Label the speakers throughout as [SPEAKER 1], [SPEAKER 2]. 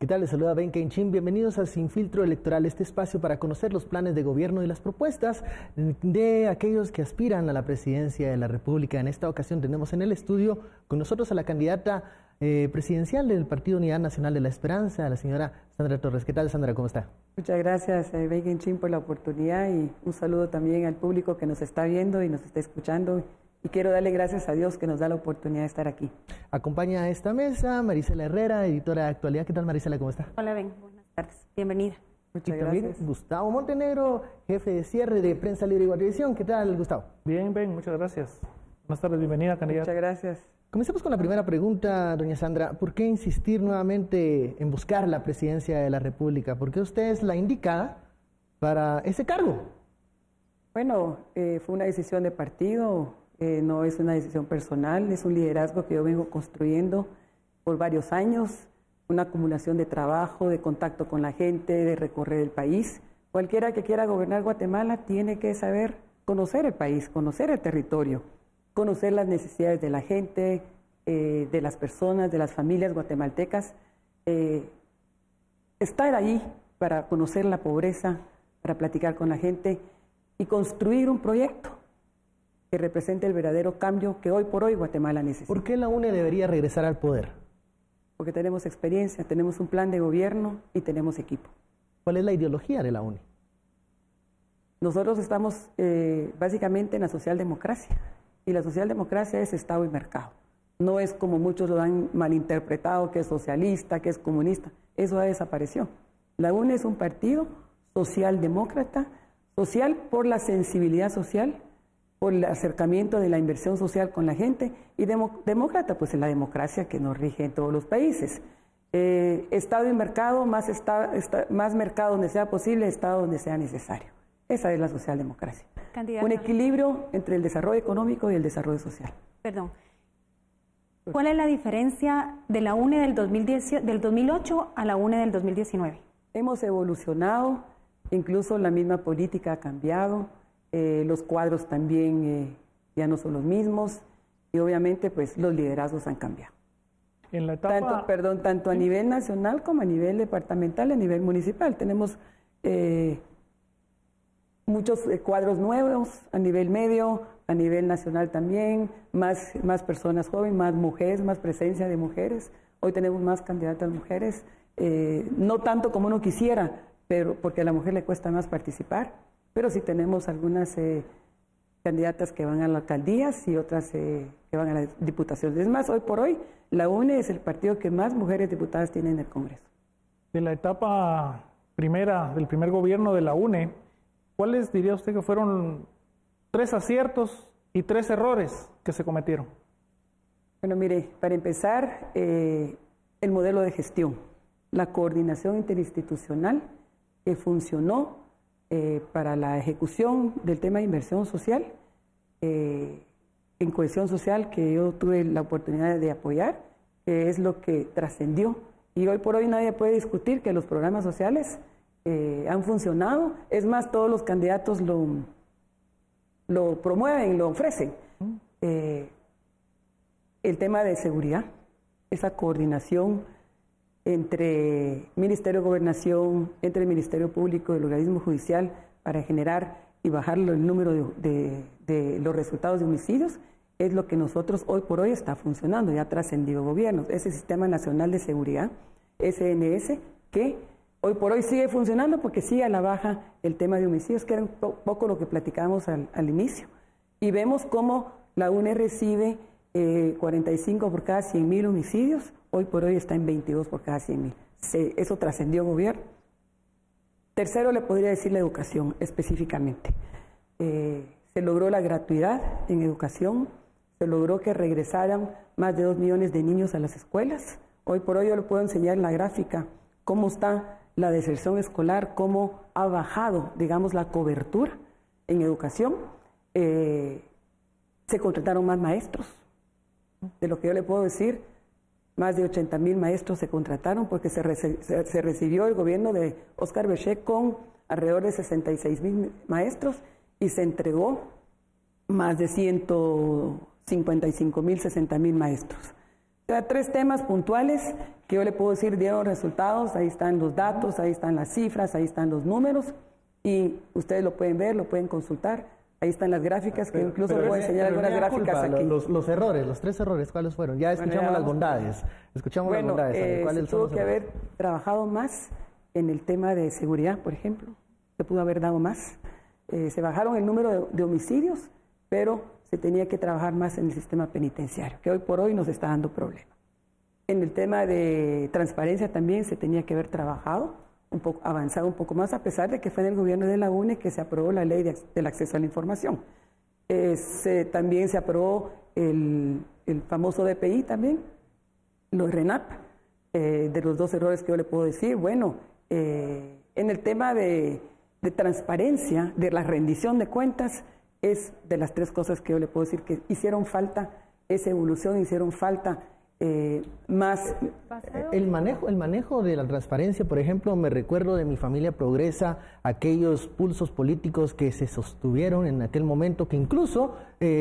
[SPEAKER 1] ¿Qué tal? Les saluda Ben Kenchin. Bienvenidos a Sin Filtro Electoral, este espacio para conocer los planes de gobierno y las propuestas de aquellos que aspiran a la presidencia de la República. En esta ocasión tenemos en el estudio con nosotros a la candidata presidencial del Partido Unidad Nacional de la Esperanza, la señora Sandra Torres. ¿Qué tal, Sandra? ¿Cómo está?
[SPEAKER 2] Muchas gracias, Ben Kenchin, por la oportunidad y un saludo también al público que nos está viendo y nos está escuchando. Y quiero darle gracias a Dios que nos da la oportunidad de estar aquí.
[SPEAKER 1] Acompaña a esta mesa Marisela Herrera, editora de Actualidad. ¿Qué tal, Marisela? ¿Cómo está?
[SPEAKER 3] Hola, Ben. Buenas tardes. Bienvenida.
[SPEAKER 1] Muchas gracias. También Gustavo Montenegro, jefe de cierre de Prensa Libre y Guatemala. ¿Qué tal, Gustavo?
[SPEAKER 4] Bien, Ben. Muchas gracias. Buenas tardes. Bienvenida, candidata.
[SPEAKER 2] Muchas gracias.
[SPEAKER 1] Comencemos con la primera pregunta, doña Sandra. ¿Por qué insistir nuevamente en buscar la presidencia de la República? ¿Por qué usted es la indicada para ese cargo?
[SPEAKER 2] Bueno, fue una decisión de partido. No es una decisión personal, es un liderazgo que yo vengo construyendo por varios años, una acumulación de trabajo, de contacto con la gente, de recorrer el país. Cualquiera que quiera gobernar Guatemala tiene que saber conocer el país, conocer el territorio, conocer las necesidades de la gente, de las personas, de las familias guatemaltecas. Estar ahí para conocer la pobreza, para platicar con la gente y construir un proyecto que represente el verdadero cambio que hoy por hoy Guatemala necesita.
[SPEAKER 1] ¿Por qué la UNE debería regresar al poder?
[SPEAKER 2] Porque tenemos experiencia, tenemos un plan de gobierno y tenemos equipo.
[SPEAKER 1] ¿Cuál es la ideología de la UNE?
[SPEAKER 2] Nosotros estamos básicamente en la socialdemocracia, y la socialdemocracia es Estado y mercado. No es como muchos lo han malinterpretado, que es socialista, que es comunista. Eso ya desapareció. La UNE es un partido socialdemócrata, social por la sensibilidad social, por el acercamiento de la inversión social con la gente, y demócrata, pues en la democracia que nos rige en todos los países. Estado y mercado, más mercado donde sea posible, Estado donde sea necesario. Esa es la socialdemocracia.
[SPEAKER 3] Candidata.
[SPEAKER 2] Un equilibrio entre el desarrollo económico y el desarrollo social.
[SPEAKER 3] Perdón. ¿Cuál es la diferencia de la UNE del 2008 a la UNE del 2019?
[SPEAKER 2] Hemos evolucionado, incluso la misma política ha cambiado. Los cuadros también ya no son los mismos y obviamente pues los liderazgos han cambiado.
[SPEAKER 4] En la etapa...
[SPEAKER 2] Tanto a nivel nacional como a nivel departamental, a nivel municipal. Tenemos muchos cuadros nuevos a nivel medio, a nivel nacional también, más personas jóvenes, más mujeres, más presencia de mujeres. Hoy tenemos más candidatas mujeres, no tanto como uno quisiera, pero porque a la mujer le cuesta más participar. Pero sí tenemos algunas candidatas que van a las alcaldías y otras que van a las diputaciones. Es más, hoy por hoy, la UNE es el partido que más mujeres diputadas tiene en el Congreso.
[SPEAKER 4] De la etapa primera, del primer gobierno de la UNE, ¿cuáles diría usted que fueron 3 aciertos y 3 errores que se cometieron?
[SPEAKER 2] Bueno, mire, para empezar, el modelo de gestión, la coordinación interinstitucional que funcionó para la ejecución del tema de inversión social, en cohesión social, que yo tuve la oportunidad de apoyar, que es lo que trascendió. Y hoy por hoy nadie puede discutir que los programas sociales han funcionado. Es más, todos los candidatos lo promueven, lo ofrecen. El tema de seguridad, esa coordinación entre Ministerio de Gobernación, entre el Ministerio Público y el organismo judicial para generar y bajar el número de los resultados de homicidios, es lo que nosotros hoy por hoy está funcionando, ya ha trascendido gobiernos. Ese Sistema Nacional de Seguridad, SNS, que hoy por hoy sigue funcionando porque sigue a la baja el tema de homicidios, que era un poco lo que platicábamos al inicio. Y vemos cómo la UNE recibe 45 por cada 100.000 homicidios, hoy por hoy está en 22 por cada 100.000. Eso trascendió gobierno. Tercero, le podría decir la educación específicamente. Se logró la gratuidad en educación, se logró que regresaran más de 2 millones de niños a las escuelas. Hoy por hoy yo le puedo enseñar en la gráfica cómo está la deserción escolar, cómo ha bajado, digamos, la cobertura en educación. Se contrataron más maestros. De lo que yo le puedo decir, más de 80,000 maestros se contrataron porque se recibió el gobierno de Óscar Bechet con alrededor de 66,000 maestros y se entregó más de 155,000, 60,000 maestros. O sea, 3 temas puntuales que yo le puedo decir dieron resultados, ahí están los datos, ahí están las cifras, ahí están los números y ustedes lo pueden ver, lo pueden consultar. Ahí están las gráficas, que incluso puedo enseñar algunas gráficas aquí.
[SPEAKER 1] Los errores, los 3 errores, ¿cuáles fueron? Ya escuchamos las bondades. Escuchamos las bondades. ¿Cuáles
[SPEAKER 2] tuvo que haber trabajado más en el tema de seguridad, por ejemplo. Se pudo haber dado más. Se bajaron el número de homicidios, pero se tenía que trabajar más en el sistema penitenciario, que hoy por hoy nos está dando problemas. En el tema de transparencia también se tenía que haber trabajado, avanzado un poco más, a pesar de que fue en el gobierno de la UNE que se aprobó la ley del acceso a la información. También se aprobó el famoso DPI también, los RENAP, de los 2 errores que yo le puedo decir. Bueno, en el tema de transparencia, de la rendición de cuentas, es de las 3 cosas que yo le puedo decir que hicieron falta esa evolución, hicieron falta más.
[SPEAKER 1] El manejo de la transparencia, por ejemplo, me recuerdo de Mi Familia Progresa, aquellos pulsos políticos que se sostuvieron en aquel momento, que incluso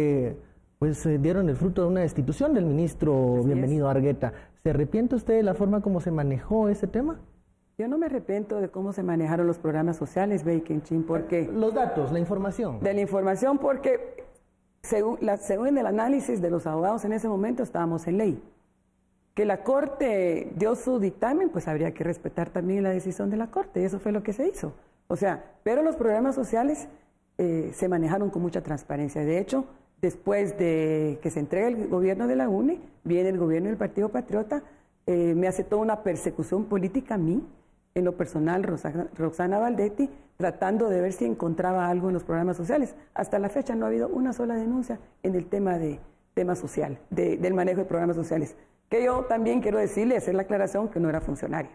[SPEAKER 1] dieron el fruto de una destitución del ministro Bienvenido Argueta. ¿Se arrepiente usted de la forma como se manejó ese tema?
[SPEAKER 2] Yo no me arrepiento de cómo se manejaron los programas sociales, Beikenchín, porque...
[SPEAKER 1] Los datos, la información.
[SPEAKER 2] De la información, porque según el análisis de los abogados en ese momento estábamos en ley. Que la Corte dio su dictamen, pues habría que respetar también la decisión de la Corte, y eso fue lo que se hizo. O sea, pero los programas sociales se manejaron con mucha transparencia. De hecho, después de que se entrega el gobierno de la UNE, viene el gobierno del Partido Patriota, me hace toda una persecución política a mí, en lo personal, Roxana Valdetti, tratando de ver si encontraba algo en los programas sociales. Hasta la fecha no ha habido una sola denuncia en el tema social, del manejo de programas sociales. Que yo también quiero decirle, hacer la aclaración que no era funcionaria.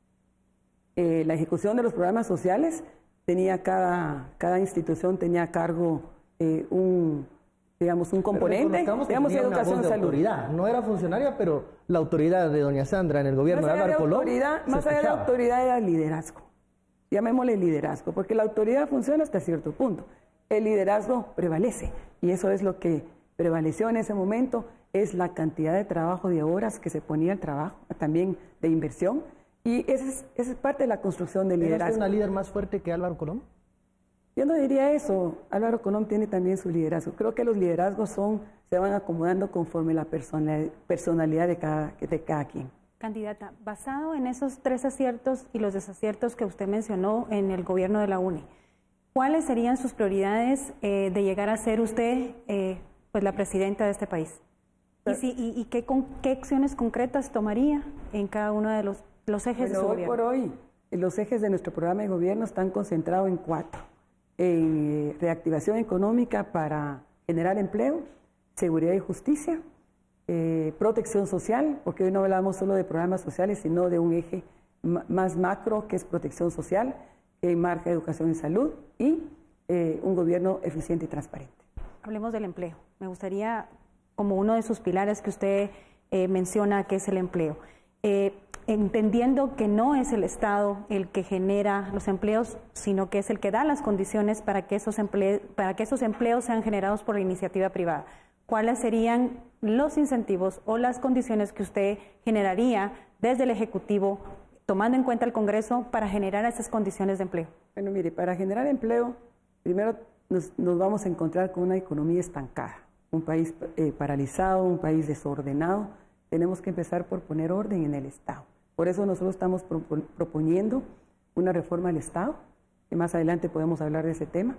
[SPEAKER 2] La ejecución de los programas sociales tenía cada institución tenía a cargo un componente, digamos educación y salud.
[SPEAKER 1] Autoridad. No era funcionaria, pero la autoridad de doña Sandra en el gobierno de Álvaro Colón.
[SPEAKER 2] Más allá de autoridad era liderazgo. Llamémosle liderazgo, porque la autoridad funciona hasta cierto punto. El liderazgo prevalece y eso es lo que prevaleció en ese momento, es la cantidad de trabajo, de horas que se ponía al trabajo, también de inversión, y esa es parte de la construcción del liderazgo.
[SPEAKER 1] ¿Es una líder más fuerte que Álvaro Colón?
[SPEAKER 2] Yo no diría eso. Álvaro Colón tiene también su liderazgo. Creo que los liderazgos se van acomodando conforme la personalidad de cada quien.
[SPEAKER 3] Candidata, basado en esos 3 aciertos y los desaciertos que usted mencionó en el gobierno de la UNE, ¿cuáles serían sus prioridades de llegar a ser usted la presidenta de este país? ¿Y qué acciones concretas tomaría en cada uno de los ejes de su gobierno?
[SPEAKER 2] Hoy por hoy, los ejes de nuestro programa de gobierno están concentrados en 4. En reactivación económica para generar empleo, seguridad y justicia, protección social, porque hoy no hablamos solo de programas sociales, sino de un eje más macro que es protección social, que marca educación y salud, y un gobierno eficiente y transparente.
[SPEAKER 3] Hablemos del empleo. Me gustaría, como uno de sus pilares que usted menciona, que es el empleo. Entendiendo que no es el Estado el que genera los empleos, sino que es el que da las condiciones para que esos empleos sean generados por la iniciativa privada. ¿Cuáles serían los incentivos o las condiciones que usted generaría desde el Ejecutivo, tomando en cuenta el Congreso, para generar esas condiciones de empleo?
[SPEAKER 2] Bueno, mire, para generar empleo, primero nos vamos a encontrar con una economía estancada, un país paralizado, un país desordenado. Tenemos que empezar por poner orden en el Estado. Por eso nosotros estamos proponiendo una reforma al Estado, que más adelante podemos hablar de ese tema,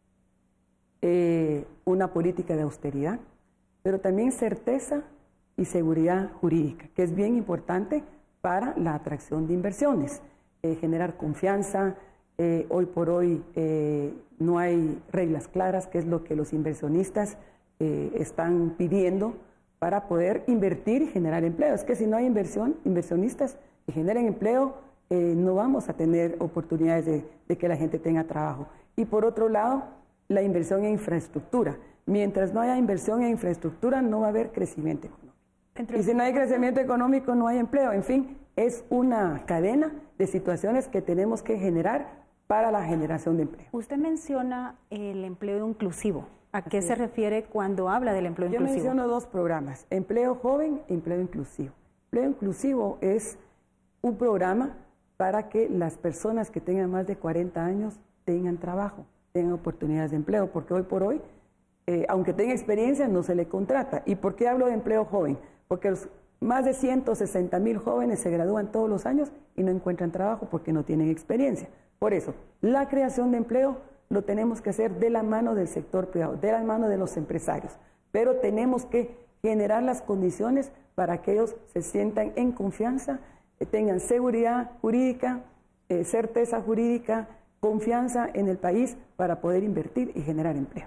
[SPEAKER 2] una política de austeridad, pero también certeza y seguridad jurídica, que es bien importante para la atracción de inversiones, generar confianza. Hoy por hoy no hay reglas claras, que es lo que los inversionistas están pidiendo para poder invertir y generar empleo. Es que si no hay inversionistas que generen empleo, no vamos a tener oportunidades de que la gente tenga trabajo. Y por otro lado, la inversión en infraestructura. Mientras no haya inversión en infraestructura, no va a haber crecimiento económico. Y si no hay crecimiento económico, no hay empleo. En fin, es una cadena de situaciones que tenemos que generar para la generación de empleo.
[SPEAKER 3] Usted menciona el empleo inclusivo. ¿A qué se refiere cuando habla del empleo inclusivo?
[SPEAKER 2] Yo menciono dos programas, Empleo Joven e Empleo Inclusivo. Empleo Inclusivo es un programa para que las personas que tengan más de 40 años tengan trabajo, tengan oportunidades de empleo, porque hoy por hoy, aunque tenga experiencia, no se le contrata. ¿Y por qué hablo de empleo joven? Porque más de 160,000 jóvenes se gradúan todos los años y no encuentran trabajo porque no tienen experiencia. Por eso, la creación de empleo lo tenemos que hacer de la mano del sector privado, de la mano de los empresarios, pero tenemos que generar las condiciones para que ellos se sientan en confianza, tengan seguridad jurídica, certeza jurídica, confianza en el país para poder invertir y generar empleo.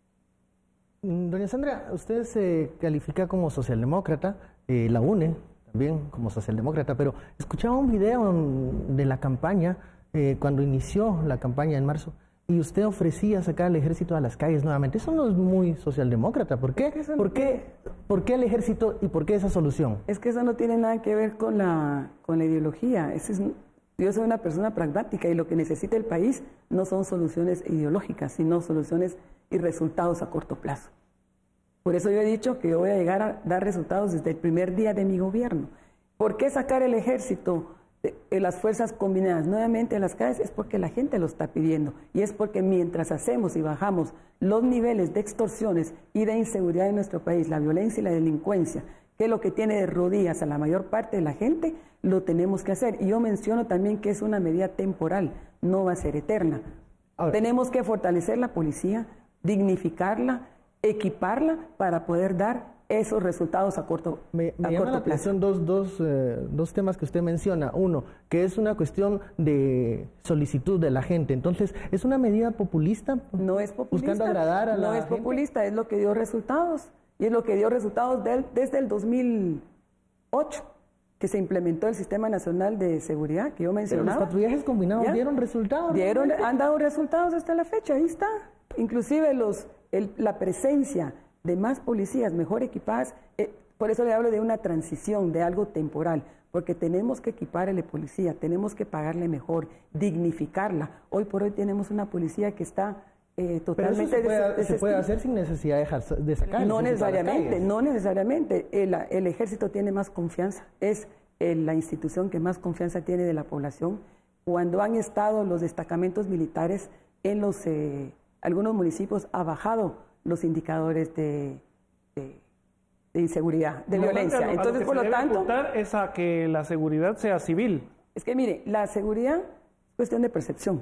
[SPEAKER 1] Doña Sandra, usted se califica como socialdemócrata, la UNE también como socialdemócrata, pero escuchaba un video de la campaña, cuando inició la campaña en marzo, y usted ofrecía sacar al ejército a las calles nuevamente. Eso no es muy socialdemócrata. ¿Por qué? ¿Por qué el ejército y por qué esa solución?
[SPEAKER 2] Es que eso no tiene nada que ver con la ideología. Yo soy una persona pragmática y lo que necesita el país no son soluciones ideológicas, sino soluciones y resultados a corto plazo. Por eso yo he dicho que yo voy a llegar a dar resultados desde el primer día de mi gobierno. ¿Por qué sacar el ejército, las fuerzas combinadas nuevamente a las calles? Es porque la gente lo está pidiendo y es porque mientras hacemos y bajamos los niveles de extorsiones y de inseguridad en nuestro país, la violencia y la delincuencia, que es lo que tiene de rodillas a la mayor parte de la gente, lo tenemos que hacer. Y yo menciono también que es una medida temporal, no va a ser eterna. Ahora, tenemos que fortalecer la policía, dignificarla, equiparla para poder dar esos resultados a corto plazo.
[SPEAKER 1] Me llama la atención dos temas que usted menciona. Uno, que es una cuestión de solicitud de la gente. Entonces, ¿es una medida populista?
[SPEAKER 2] No es populista.
[SPEAKER 1] Buscando agradar a la gente.
[SPEAKER 2] No es populista, es lo que dio resultados. Y es lo que dio resultados desde el 2008, que se implementó el Sistema Nacional de Seguridad, que yo mencionaba.
[SPEAKER 1] Pero los patrullajes combinados dieron resultados.
[SPEAKER 2] Han dado resultados hasta la fecha, ahí está. Inclusive la presencia de más policías mejor equipadas, por eso le hablo de una transición, de algo temporal, porque tenemos que equipar a la policía, tenemos que pagarle mejor, dignificarla. Hoy por hoy tenemos una policía que está totalmente...
[SPEAKER 1] Pero eso se puede hacer sin necesidad de sacar.
[SPEAKER 2] No necesariamente. El ejército tiene más confianza, es la institución que más confianza tiene de la población. Cuando han estado los destacamentos militares en algunos municipios, ha bajado los indicadores de inseguridad, de violencia. Entonces, por lo tanto,
[SPEAKER 4] es a que la seguridad sea civil.
[SPEAKER 2] Es que mire, la seguridad es cuestión de percepción.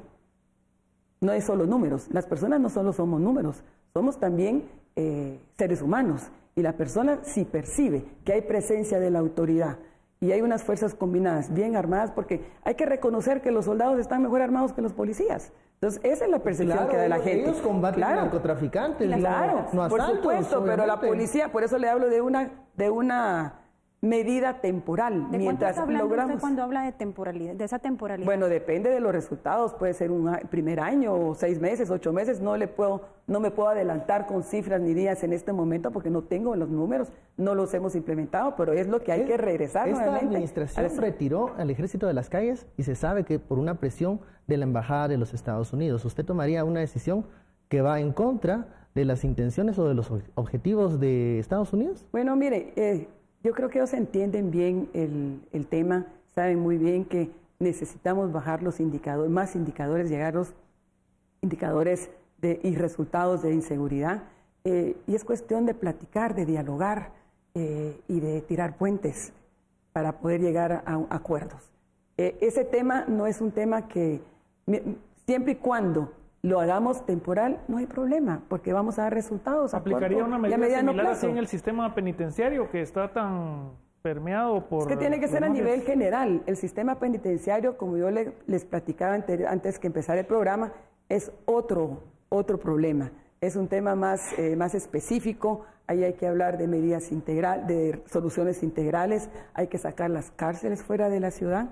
[SPEAKER 2] No es solo números. Las personas no solo somos números, somos también seres humanos. Y la persona, si percibe que hay presencia de la autoridad y hay unas fuerzas combinadas bien armadas, porque hay que reconocer que los soldados están mejor armados que los policías. Entonces, esa es la percepción que da la gente.
[SPEAKER 1] Ellos combaten narcotraficantes.
[SPEAKER 2] Claro,
[SPEAKER 1] no
[SPEAKER 2] por
[SPEAKER 1] asaltos,
[SPEAKER 2] supuesto,
[SPEAKER 1] obviamente.
[SPEAKER 2] pero la policía, por eso le hablo de una medida temporal.
[SPEAKER 3] ¿De
[SPEAKER 2] mientras
[SPEAKER 3] cuánto está hablando
[SPEAKER 2] logramos...
[SPEAKER 3] usted cuando habla de temporalidad, de esa temporalidad?
[SPEAKER 2] Bueno, depende de los resultados, puede ser un primer año, o 6 meses, 8 meses, no me puedo adelantar con cifras ni días en este momento porque no tengo los números, no los hemos implementado, pero es lo que hay que regresar nuevamente.
[SPEAKER 1] Esta administración retiró al ejército de las calles y se sabe que por una presión de la Embajada de los Estados Unidos. ¿Usted tomaría una decisión que va en contra de las intenciones o de los objetivos de Estados Unidos?
[SPEAKER 2] Bueno, mire, yo creo que ellos entienden bien el tema, saben muy bien que necesitamos bajar los indicadores, más indicadores, llegar a los indicadores y resultados de inseguridad. Y es cuestión de platicar, de dialogar y de tirar puentes para poder llegar a acuerdos. Ese tema no es un tema que, siempre y cuando lo hagamos temporal, no hay problema, porque vamos a dar resultados.
[SPEAKER 4] ¿Aplicaría una medida similar así en el sistema penitenciario que está tan permeado por...
[SPEAKER 2] Es que tiene que ser a nivel general. El sistema penitenciario, como yo les platicaba antes que empezara el programa, es otro problema. Es un tema más específico. Ahí hay que hablar de medidas integrales, de soluciones integrales. Hay que sacar las cárceles fuera de la ciudad.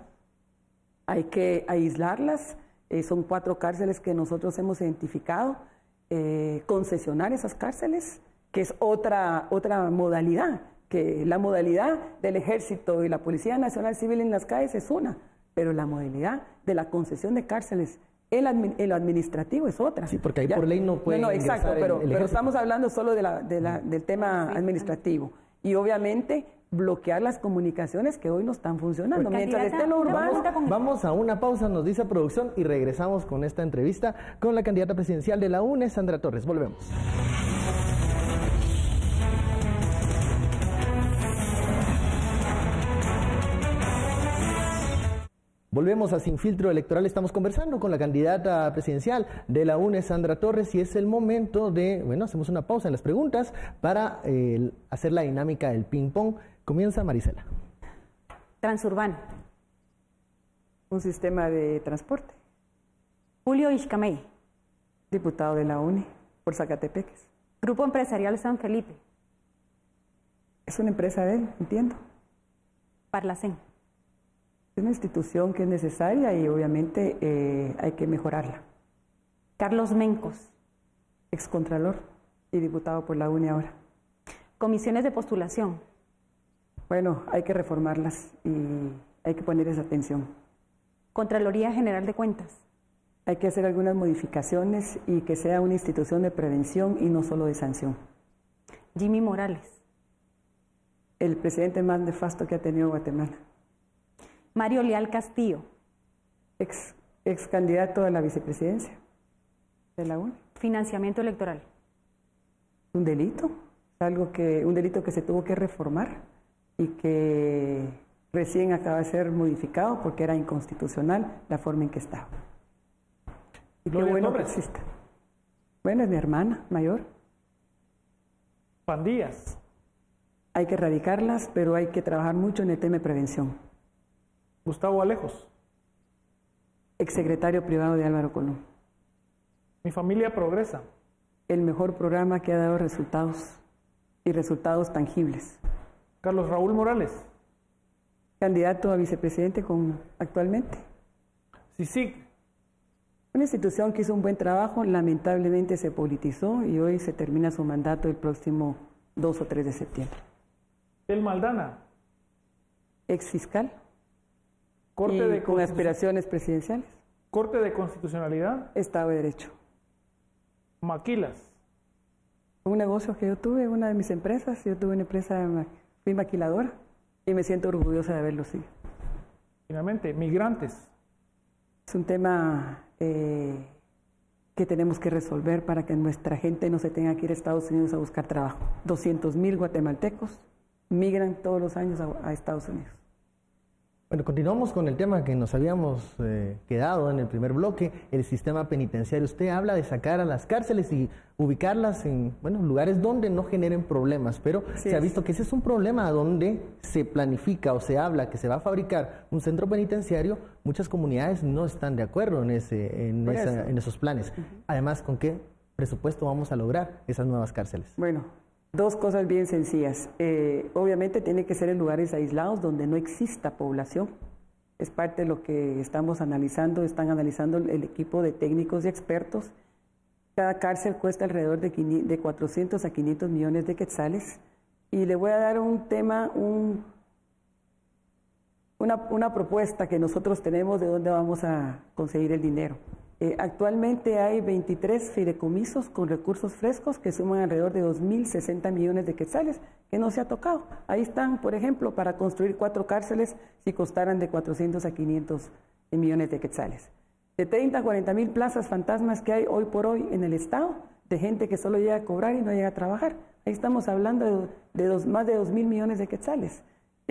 [SPEAKER 2] Hay que aislarlas. Son 4 cárceles que nosotros hemos identificado, concesionar esas cárceles, que es otra modalidad, que la modalidad del Ejército y la Policía Nacional Civil en las calles es una, pero la modalidad de la concesión de cárceles En lo administrativo es otra.
[SPEAKER 1] Sí, porque ahí por ley no puede.
[SPEAKER 2] No, exacto, pero estamos hablando solo del tema administrativo. Y obviamente bloquear las comunicaciones que hoy no están funcionando. Mientras esté en lo urbano.
[SPEAKER 1] Vamos a una pausa, nos dice producción, y regresamos con esta entrevista con la candidata presidencial de la UNE, Sandra Torres. Volvemos. Volvemos a Sin Filtro Electoral. Estamos conversando con la candidata presidencial de la UNE, Sandra Torres, y es el momento de, bueno, hacemos una pausa en las preguntas para hacer la dinámica del ping-pong. Comienza Marisela.
[SPEAKER 3] Transurbano.
[SPEAKER 2] Un sistema de transporte.
[SPEAKER 3] Julio Ixcamey.
[SPEAKER 2] Diputado de la UNE por Zacatepeques.
[SPEAKER 3] Grupo Empresarial San Felipe.
[SPEAKER 2] Es una empresa de él, entiendo.
[SPEAKER 3] Parlacén.
[SPEAKER 2] Es una institución que es necesaria y obviamente hay que mejorarla.
[SPEAKER 3] Carlos Mencos.
[SPEAKER 2] Excontralor y diputado por la UNE ahora.
[SPEAKER 3] Comisiones de postulación.
[SPEAKER 2] Bueno, hay que reformarlas y hay que poner esa atención.
[SPEAKER 3] Contraloría General de Cuentas.
[SPEAKER 2] Hay que hacer algunas modificaciones y que sea una institución de prevención y no solo de sanción.
[SPEAKER 3] Jimmy Morales.
[SPEAKER 2] El presidente más nefasto que ha tenido Guatemala.
[SPEAKER 3] Mario Leal Castillo.
[SPEAKER 2] Ex candidato a la vicepresidencia de la UNE.
[SPEAKER 3] Financiamiento electoral.
[SPEAKER 2] Un delito, un delito que se tuvo que reformar y que recién acaba de ser modificado porque era inconstitucional la forma en que estaba. Y qué bueno que exista. Bueno, es mi hermana mayor.
[SPEAKER 4] Pandillas.
[SPEAKER 2] Hay que erradicarlas, pero hay que trabajar mucho en el tema de prevención.
[SPEAKER 4] Gustavo Alejos.
[SPEAKER 2] Exsecretario privado de Álvaro Colón.
[SPEAKER 4] Mi familia progresa.
[SPEAKER 2] El mejor programa que ha dado resultados y resultados tangibles.
[SPEAKER 4] Carlos Raúl Morales.
[SPEAKER 2] Candidato a vicepresidente actualmente.
[SPEAKER 4] CICIG.
[SPEAKER 2] Una institución que hizo un buen trabajo, lamentablemente se politizó y hoy se termina su mandato el próximo 2 o 3 de septiembre.
[SPEAKER 4] El Maldana.
[SPEAKER 2] Ex fiscal.
[SPEAKER 4] Con
[SPEAKER 2] aspiraciones presidenciales.
[SPEAKER 4] Corte de Constitucionalidad.
[SPEAKER 2] Estado de Derecho.
[SPEAKER 4] Maquilas.
[SPEAKER 2] Un negocio que yo tuve, una de mis empresas, yo tuve una empresa, fui maquiladora y me siento orgullosa de haberlo sido.
[SPEAKER 4] Finalmente, migrantes.
[SPEAKER 2] Es un tema que tenemos que resolver para que nuestra gente no se tenga que ir a Estados Unidos a buscar trabajo. 200,000 guatemaltecos migran todos los años a Estados Unidos.
[SPEAKER 1] Bueno, continuamos con el tema que nos habíamos quedado en el primer bloque, el sistema penitenciario. Usted habla de sacar a las cárceles y ubicarlas en lugares donde no generen problemas, pero se ha visto que ese es un problema donde se planifica o se habla que se va a fabricar un centro penitenciario. Muchas comunidades no están de acuerdo en esos planes. Además, ¿con qué presupuesto vamos a lograr esas nuevas cárceles?
[SPEAKER 2] Bueno, dos cosas bien sencillas. Obviamente tiene que ser en lugares aislados donde no exista población. Es parte de lo que estamos analizando, están analizando el equipo de técnicos y expertos. Cada cárcel cuesta alrededor de 400 a 500 millones de quetzales. Y le voy a dar una propuesta que nosotros tenemos de dónde vamos a conseguir el dinero. Actualmente hay 23 fideicomisos con recursos frescos que suman alrededor de 2.060 millones de quetzales que no se ha tocado. Ahí están, por ejemplo, para construir 4 cárceles si costaran de 400 a 500 millones de quetzales. De 30 a 40 mil plazas fantasmas que hay hoy por hoy en el Estado, de gente que solo llega a cobrar y no llega a trabajar. Ahí estamos hablando de más de 2.000 millones de quetzales.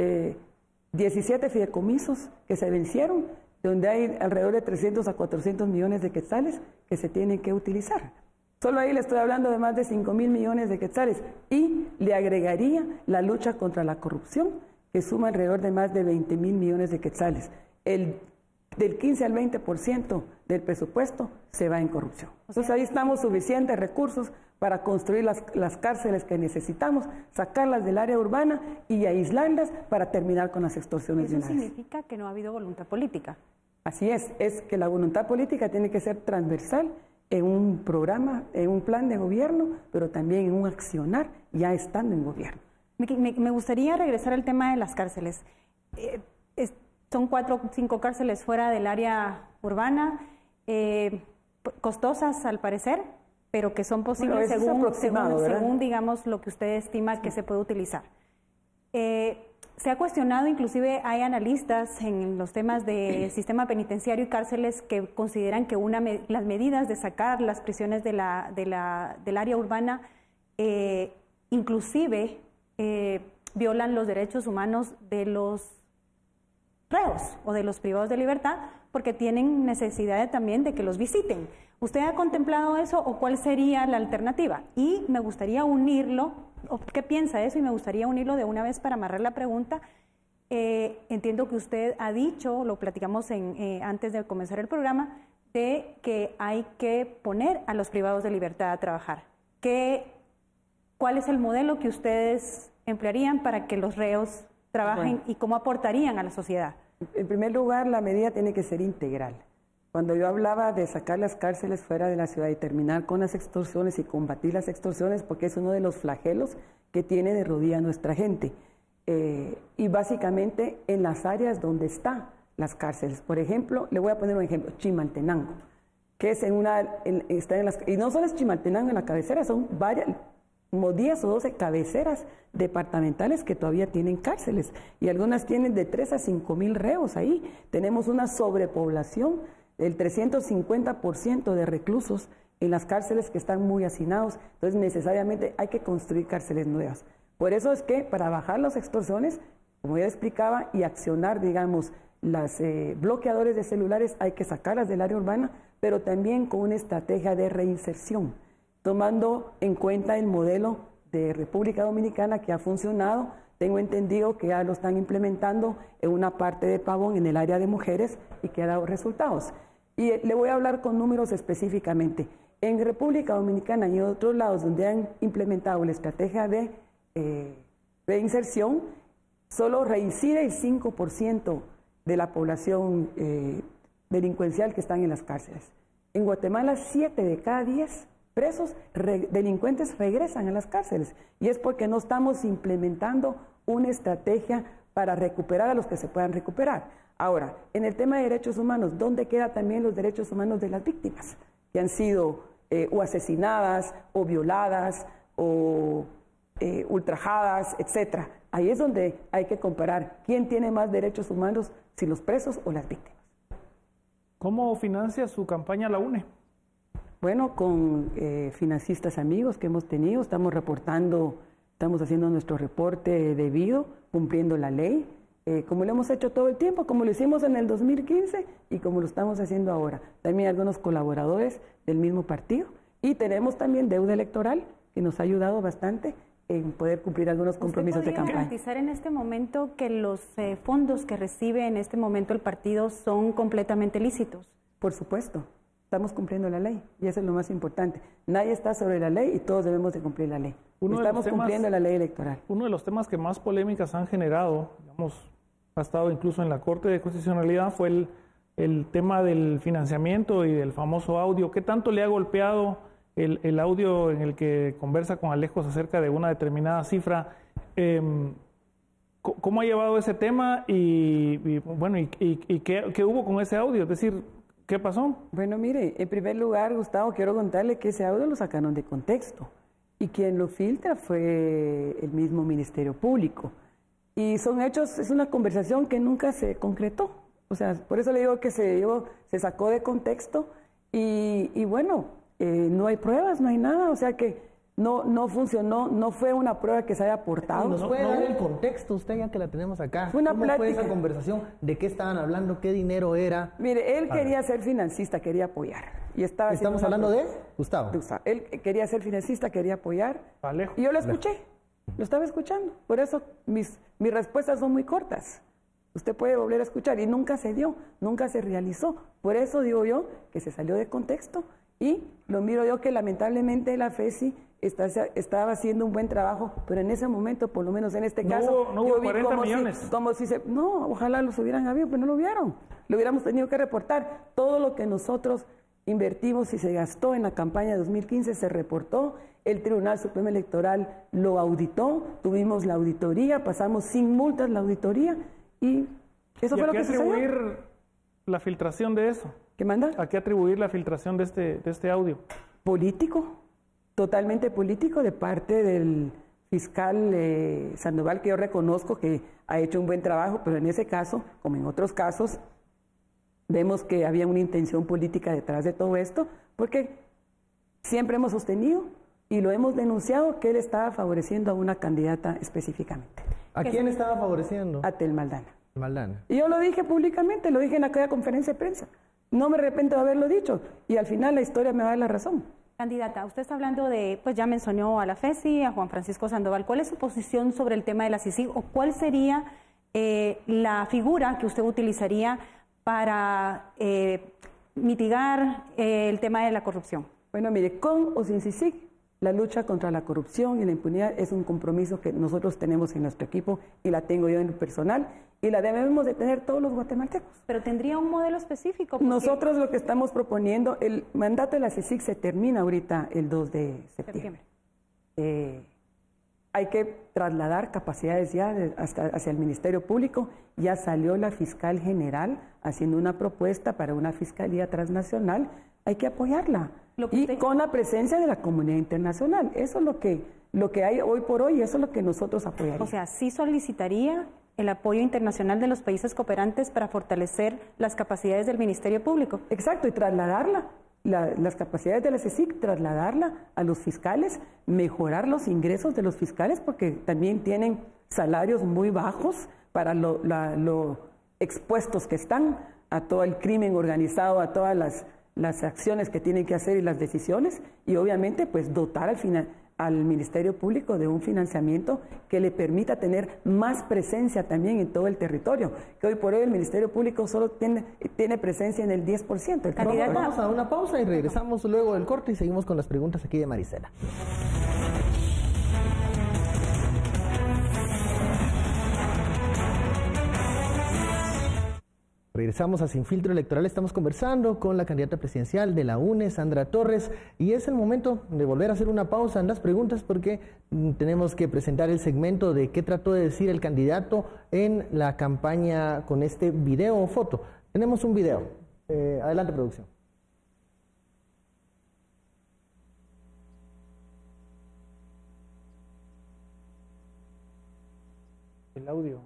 [SPEAKER 2] 17 fideicomisos que se vencieron, donde hay alrededor de 300 a 400 millones de quetzales que se tienen que utilizar. Solo ahí le estoy hablando de más de 5.000 millones de quetzales y le agregaría la lucha contra la corrupción, que suma alrededor de más de 20.000 millones de quetzales. Del 15 al 20% del presupuesto se va en corrupción. Entonces ahí estamos suficientes recursos para construir las cárceles que necesitamos, sacarlas del área urbana y aislarlas para terminar con las extorsiones de una vez.
[SPEAKER 3] ¿Eso significa que no ha habido voluntad política?
[SPEAKER 2] Así es que la voluntad política tiene que ser transversal en un programa, en un plan de gobierno, pero también en un accionar ya estando en gobierno.
[SPEAKER 3] Me gustaría regresar al tema de las cárceles. Son 4 o 5 cárceles fuera del área urbana. costosas al parecer, pero que son posibles
[SPEAKER 2] Bueno,
[SPEAKER 3] según, digamos, lo que usted estima que se puede utilizar. Se ha cuestionado, inclusive hay analistas en los temas de sistema penitenciario y cárceles que consideran que las medidas de sacar las prisiones del área urbana inclusive violan los derechos humanos de los reos o de los privados de libertad, porque tienen necesidad también de que los visiten. ¿Usted ha contemplado eso o cuál sería la alternativa? Y me gustaría unirlo, ¿qué piensa de eso? Y me gustaría unirlo de una vez para amarrar la pregunta. Entiendo que usted ha dicho, lo platicamos antes de comenzar el programa, de que hay que poner a los privados de libertad a trabajar. ¿Cuál es el modelo que ustedes emplearían para que los reos trabajen y cómo aportarían a la sociedad?
[SPEAKER 2] En primer lugar, la medida tiene que ser integral. Cuando yo hablaba de sacar las cárceles fuera de la ciudad y terminar con las extorsiones y combatir las extorsiones, porque es uno de los flagelos que tiene de rodilla nuestra gente. Y básicamente en las áreas donde están las cárceles. Por ejemplo, le voy a poner un ejemplo, Chimaltenango, que es y no solo es Chimaltenango en la cabecera, son varias, como 10 o 12 cabeceras departamentales que todavía tienen cárceles y algunas tienen de 3 a 5 mil reos ahí. Tenemos una sobrepoblación del 350% de reclusos en las cárceles que están muy hacinados, entonces necesariamente hay que construir cárceles nuevas. Por eso es que para bajar las extorsiones, como ya explicaba, y accionar, digamos, las bloqueadores de celulares, hay que sacarlas del área urbana, pero también con una estrategia de reinserción, tomando en cuenta el modelo de República Dominicana que ha funcionado. Tengo entendido que ya lo están implementando en una parte de Pavón, en el área de mujeres, y que ha dado resultados. Y le voy a hablar con números específicamente. En República Dominicana y en otros lados donde han implementado la estrategia de reinserción, solo reincide el 5% de la población delincuencial que están en las cárceles. En Guatemala, 7 de cada 10 presos delincuentes regresan a las cárceles, y es porque no estamos implementando una estrategia para recuperar a los que se puedan recuperar. Ahora, en el tema de derechos humanos, ¿dónde quedan también los derechos humanos de las víctimas que han sido o asesinadas o violadas o ultrajadas, etcétera? Ahí es donde hay que comparar quién tiene más derechos humanos, si los presos o las víctimas.
[SPEAKER 4] ¿Cómo financia su campaña la UNE?
[SPEAKER 2] Bueno, con financistas amigos que hemos tenido, estamos haciendo nuestro reporte debido, cumpliendo la ley, como lo hemos hecho todo el tiempo, como lo hicimos en el 2015 y como lo estamos haciendo ahora. También algunos colaboradores del mismo partido, y tenemos también deuda electoral que nos ha ayudado bastante en poder cumplir algunos compromisos de campaña.
[SPEAKER 3] ¿Podría garantizar en este momento que los fondos que recibe en este momento el partido son completamente lícitos?
[SPEAKER 2] Por supuesto. Estamos cumpliendo la ley y eso es lo más importante. Nadie está sobre la ley y todos debemos de cumplir la ley. Estamos cumpliendo la ley electoral.
[SPEAKER 4] Uno de los temas que más polémicas han generado, digamos, ha estado incluso en la Corte de Constitucionalidad, fue el tema del financiamiento y del famoso audio. ¿Qué tanto le ha golpeado el audio en el que conversa con Alejos acerca de una determinada cifra? ¿Cómo ha llevado ese tema y qué hubo con ese audio? Es decir, ¿qué pasó?
[SPEAKER 2] Bueno, mire, en primer lugar, Gustavo, quiero contarle que ese audio lo sacaron de contexto y quien lo filtra fue el mismo Ministerio Público. Y son hechos, es una conversación que nunca se concretó. O sea, por eso le digo que se sacó de contexto y bueno, no hay pruebas, no hay nada, o sea que no funcionó, no fue una prueba que se haya aportado.
[SPEAKER 1] ¿Nos puede dar el contexto usted, ya que la tenemos acá?
[SPEAKER 2] Fue una
[SPEAKER 1] ¿Cómo fue esa conversación? ¿De qué estaban hablando? ¿Qué dinero era?
[SPEAKER 2] Mire, él quería ser financista, quería apoyar. Y
[SPEAKER 1] ¿Estamos hablando de Gustavo?
[SPEAKER 2] Él quería ser financista, quería apoyar.
[SPEAKER 4] Alejo.
[SPEAKER 2] Y yo lo escuché, lo estaba escuchando. Por eso mis respuestas son muy cortas. Usted puede volver a escuchar y nunca se dio, nunca se realizó. Por eso digo yo que se salió de contexto y lo miro yo que lamentablemente la FESI estaba haciendo un buen trabajo, pero en ese momento, por lo menos en este caso,
[SPEAKER 4] no hubo 40 millones.
[SPEAKER 2] No, ojalá los hubieran habido, pero no lo vieron. Lo hubiéramos tenido que reportar. Todo lo que nosotros invertimos y se gastó en la campaña de 2015 se reportó. El Tribunal Supremo Electoral lo auditó, tuvimos la auditoría, pasamos sin multas la auditoría y eso fue lo que sucedió.
[SPEAKER 4] ¿Y a qué atribuir la filtración de eso?
[SPEAKER 2] ¿Qué manda?
[SPEAKER 4] ¿A qué atribuir la filtración de este audio?
[SPEAKER 2] Político, totalmente político de parte del fiscal Sandoval, que yo reconozco que ha hecho un buen trabajo, pero en ese caso, como en otros casos, vemos que había una intención política detrás de todo esto, porque siempre hemos sostenido y lo hemos denunciado que él estaba favoreciendo a una candidata específicamente.
[SPEAKER 1] ¿A quién estaba favoreciendo?
[SPEAKER 2] A Tel Maldana.
[SPEAKER 1] Maldana.
[SPEAKER 2] Y yo lo dije públicamente, lo dije en aquella conferencia de prensa. No me arrepiento de haberlo dicho y al final la historia me va a dar la razón.
[SPEAKER 3] Candidata, usted está hablando de, pues ya mencionó a la FESI, a Juan Francisco Sandoval. ¿Cuál es su posición sobre el tema de la CICIG o cuál sería la figura que usted utilizaría para mitigar el tema de la corrupción?
[SPEAKER 2] Bueno, mire, con o sin CICIG, la lucha contra la corrupción y la impunidad es un compromiso que nosotros tenemos en nuestro equipo y la tengo yo en lo personal y la debemos de tener todos los guatemaltecos.
[SPEAKER 3] Pero tendría un modelo específico. Porque...
[SPEAKER 2] Nosotros lo que estamos proponiendo, el mandato de la CICIG se termina ahorita el 2 de septiembre. Hay que trasladar capacidades ya hacia el Ministerio Público. Ya salió la fiscal general haciendo una propuesta para una fiscalía transnacional. Hay que apoyarla. Y con la presencia de la comunidad internacional. Eso es lo que hay hoy por hoy, eso es lo que nosotros apoyaríamos.
[SPEAKER 3] O sea, sí solicitaría el apoyo internacional de los países cooperantes para fortalecer las capacidades del Ministerio Público.
[SPEAKER 2] Exacto, y trasladarla, las capacidades de la CICIG, trasladarla a los fiscales, mejorar los ingresos de los fiscales, porque también tienen salarios muy bajos para lo expuestos que están a todo el crimen organizado, a todas las acciones que tienen que hacer y las decisiones, y obviamente pues dotar al Ministerio Público de un financiamiento que le permita tener más presencia también en todo el territorio, que hoy por hoy el Ministerio Público solo tiene presencia en el 10%.
[SPEAKER 1] Vamos a una pausa y regresamos luego del corte y seguimos con las preguntas aquí de Marisela. Regresamos a Sin Filtro Electoral, estamos conversando con la candidata presidencial de la UNE, Sandra Torres, y es el momento de volver a hacer una pausa en las preguntas porque tenemos que presentar el segmento de qué trató de decir el candidato en la campaña con este video o foto. Tenemos un video. Adelante, producción.
[SPEAKER 4] El audio.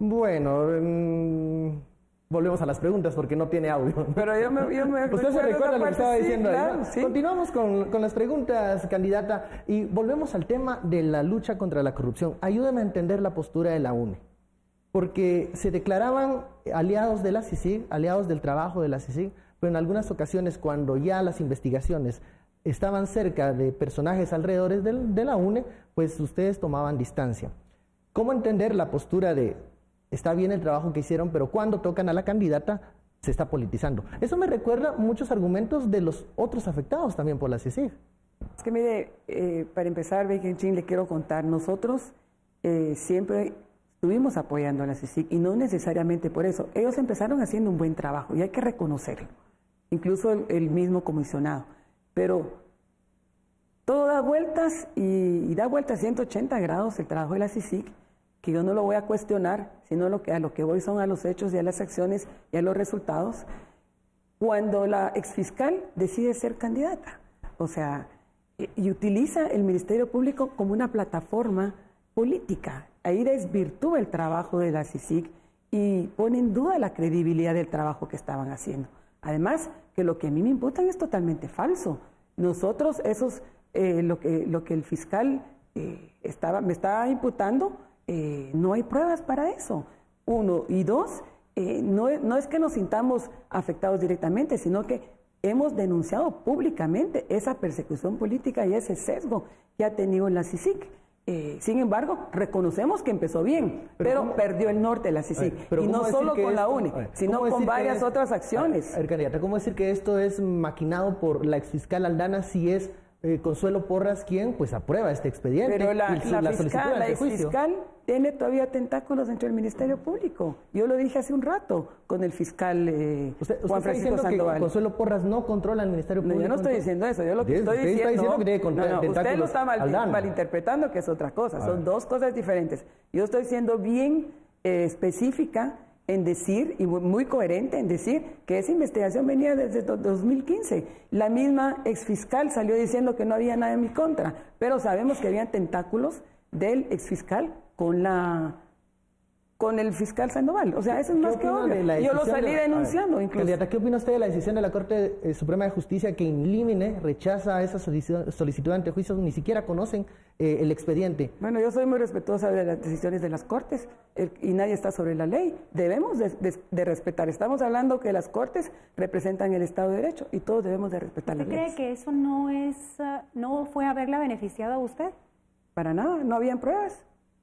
[SPEAKER 1] Bueno... Volvemos a las preguntas porque no tiene audio.
[SPEAKER 2] Pero yo me
[SPEAKER 1] ¿Usted se recuerda lo que estaba diciendo?
[SPEAKER 2] Claro,
[SPEAKER 1] ahí?
[SPEAKER 2] sí.
[SPEAKER 1] Continuamos con las preguntas, candidata, y volvemos al tema de la lucha contra la corrupción. Ayúdame a entender la postura de la UNE, porque se declaraban aliados de la CICIG, aliados del trabajo de la CICIG, pero en algunas ocasiones cuando ya las investigaciones estaban cerca de personajes alrededor de la UNE, pues ustedes tomaban distancia. ¿Cómo entender la postura de... Está bien el trabajo que hicieron, pero cuando tocan a la candidata se está politizando? Eso me recuerda muchos argumentos de los otros afectados también por la CICIG.
[SPEAKER 2] Es que mire, para empezar, Benjamín, le quiero contar, nosotros siempre estuvimos apoyando a la CICIG y no necesariamente por eso. Ellos empezaron haciendo un buen trabajo y hay que reconocerlo, incluso el mismo comisionado. Pero todo da vueltas y da vueltas 180 grados el trabajo de la CICIG, que yo no lo voy a cuestionar, sino a lo que voy son a los hechos y a las acciones y a los resultados, cuando la exfiscal decide ser candidata. O sea, y utiliza el Ministerio Público como una plataforma política. Ahí desvirtúa el trabajo de la CICIG y pone en duda la credibilidad del trabajo que estaban haciendo. Además, que lo que a mí me imputan es totalmente falso. Nosotros, lo que el fiscal me estaba imputando, no hay pruebas para eso. Uno, y dos, no es que nos sintamos afectados directamente, sino que hemos denunciado públicamente esa persecución política y ese sesgo que ha tenido la CICIG. Sin embargo, reconocemos que empezó bien, pero perdió el norte la CICIG. Y no solo con la UNE, sino con varias otras acciones.
[SPEAKER 1] A ver, candidata, ¿cómo decir que esto es maquinado por la exfiscal Aldana si es Consuelo Porras quien pues aprueba este expediente?
[SPEAKER 2] Pero la exfiscal tiene todavía tentáculos dentro del Ministerio Público. Yo lo dije hace un rato con el fiscal Juan Francisco Sandoval.
[SPEAKER 1] Que Consuelo Porras no controla el Ministerio Público.
[SPEAKER 2] No, yo no estoy diciendo eso. Yo lo que estoy diciendo
[SPEAKER 1] que tiene
[SPEAKER 2] usted lo está malinterpretando, que es otra cosa. Son dos cosas diferentes. Yo estoy siendo bien específica en decir, y muy coherente en decir, que esa investigación venía desde 2015. La misma exfiscal salió diciendo que no había nada en mi contra, pero sabemos que habían tentáculos del exfiscal con el fiscal Sandoval. O sea, eso es más que obvio. Yo lo salí denunciando incluso.
[SPEAKER 1] Candidata, ¿qué opina usted de la decisión de la Corte Suprema de Justicia que in limine rechaza esa solicitud ante juicio? Ni siquiera conocen el expediente.
[SPEAKER 2] Bueno, yo soy muy respetuosa de las decisiones de las Cortes y nadie está sobre la ley. Debemos de respetar. Estamos hablando que las Cortes representan el Estado de Derecho y todos debemos de respetar las leyes.
[SPEAKER 3] ¿Usted cree que eso no fue haberla beneficiado a usted?
[SPEAKER 2] Para nada, no habían pruebas.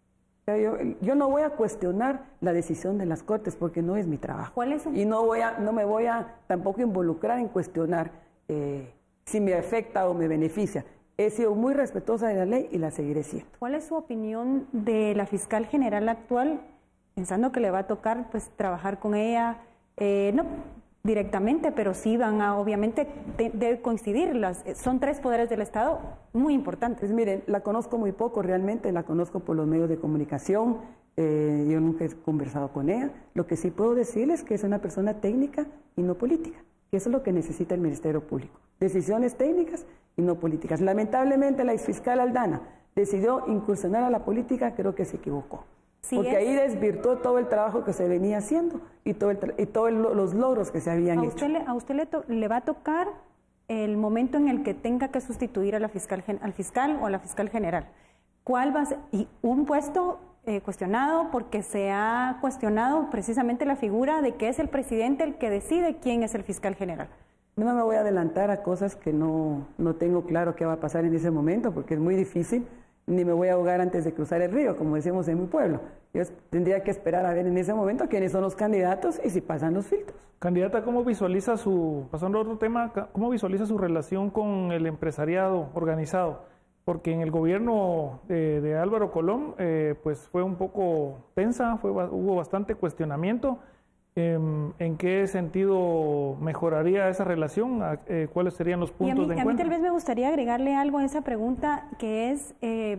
[SPEAKER 2] Yo no voy a cuestionar la decisión de las Cortes porque no es mi trabajo.
[SPEAKER 3] ¿Cuál es
[SPEAKER 2] y no me voy a tampoco involucrar en cuestionar si me afecta o me beneficia. He sido muy respetuosa de la ley y la seguiré siendo.
[SPEAKER 3] ¿Cuál es su opinión de la fiscal general actual, pensando que le va a tocar pues trabajar con ella, no directamente, pero sí van a, obviamente, debe coincidir, son tres poderes del Estado muy importantes?
[SPEAKER 2] Pues miren, la conozco muy poco realmente, la conozco por los medios de comunicación, yo nunca he conversado con ella. Lo que sí puedo decirles es que es una persona técnica y no política, que eso es lo que necesita el Ministerio Público, decisiones técnicas y no políticas. Lamentablemente la exfiscal Aldana decidió incursionar a la política, creo que se equivocó. Sí, porque ahí desvirtuó todo el trabajo que se venía haciendo y todos los logros que se habían hecho.
[SPEAKER 3] ¿A usted le va a tocar el momento en el que tenga que sustituir al fiscal o a la fiscal general? ¿Cuál va a ser? Y un puesto cuestionado porque se ha cuestionado precisamente la figura de que es el presidente el que decide quién es el fiscal general.
[SPEAKER 2] No me voy a adelantar a cosas que no tengo claro qué va a pasar en ese momento porque es muy difícil. Ni me voy a ahogar antes de cruzar el río, como decimos en mi pueblo. Yo tendría que esperar a ver en ese momento quiénes son los candidatos y si pasan los filtros.
[SPEAKER 4] Candidata, ¿cómo visualiza pasando a otro tema, cómo visualiza su relación con el empresariado organizado? Porque en el gobierno de Álvaro Colón, pues fue un poco tensa, hubo bastante cuestionamiento. ¿En qué sentido mejoraría esa relación? ¿Cuáles serían los puntos de encuentro?
[SPEAKER 3] A mí tal vez me gustaría agregarle algo a esa pregunta, que es,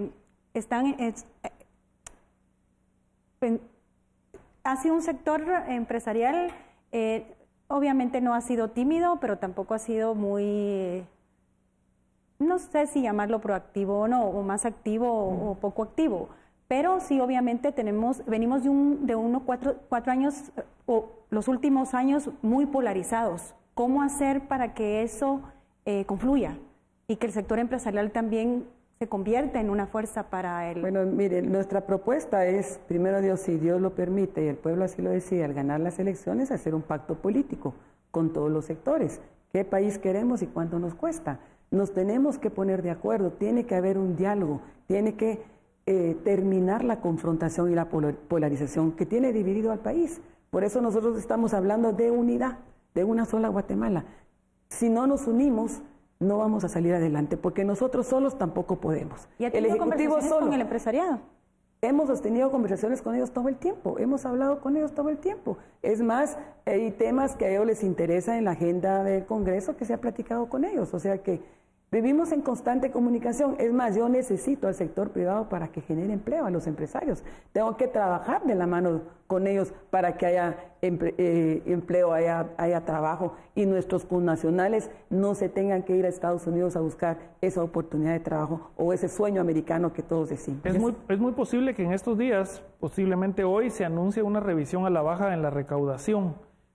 [SPEAKER 3] ha sido un sector empresarial, obviamente no ha sido tímido, pero tampoco ha sido muy, no sé si llamarlo proactivo o no, o más activo o poco activo. Pero sí, obviamente venimos de cuatro años, o los últimos años, muy polarizados. ¿Cómo hacer para que eso confluya y que el sector empresarial también se convierta en una fuerza para el...
[SPEAKER 2] Bueno, mire, nuestra propuesta es, primero Dios, si Dios lo permite y el pueblo así lo decide, al ganar las elecciones, hacer un pacto político con todos los sectores. ¿Qué país queremos y cuánto nos cuesta? Nos tenemos que poner de acuerdo, tiene que haber un diálogo, tiene que terminar la confrontación y la polarización que tiene dividido al país. Por eso nosotros estamos hablando de unidad, de una sola Guatemala. Si no nos unimos, no vamos a salir adelante, porque nosotros solos tampoco podemos.
[SPEAKER 3] ¿Y ha tenido conversaciones con el empresariado?
[SPEAKER 2] Hemos sostenido conversaciones con ellos todo el tiempo, hemos hablado con ellos todo el tiempo. Es más, hay temas que a ellos les interesa en la agenda del Congreso que se ha platicado con ellos, o sea que vivimos en constante comunicación. Es más, yo necesito al sector privado para que genere empleo a los empresarios. Tengo que trabajar de la mano con ellos para que haya empleo, haya trabajo y nuestros connacionales no se tengan que ir a Estados Unidos a buscar esa oportunidad de trabajo o ese sueño americano que todos decimos.
[SPEAKER 4] Es muy posible que en estos días, posiblemente hoy, se anuncie una revisión a la baja en la recaudación.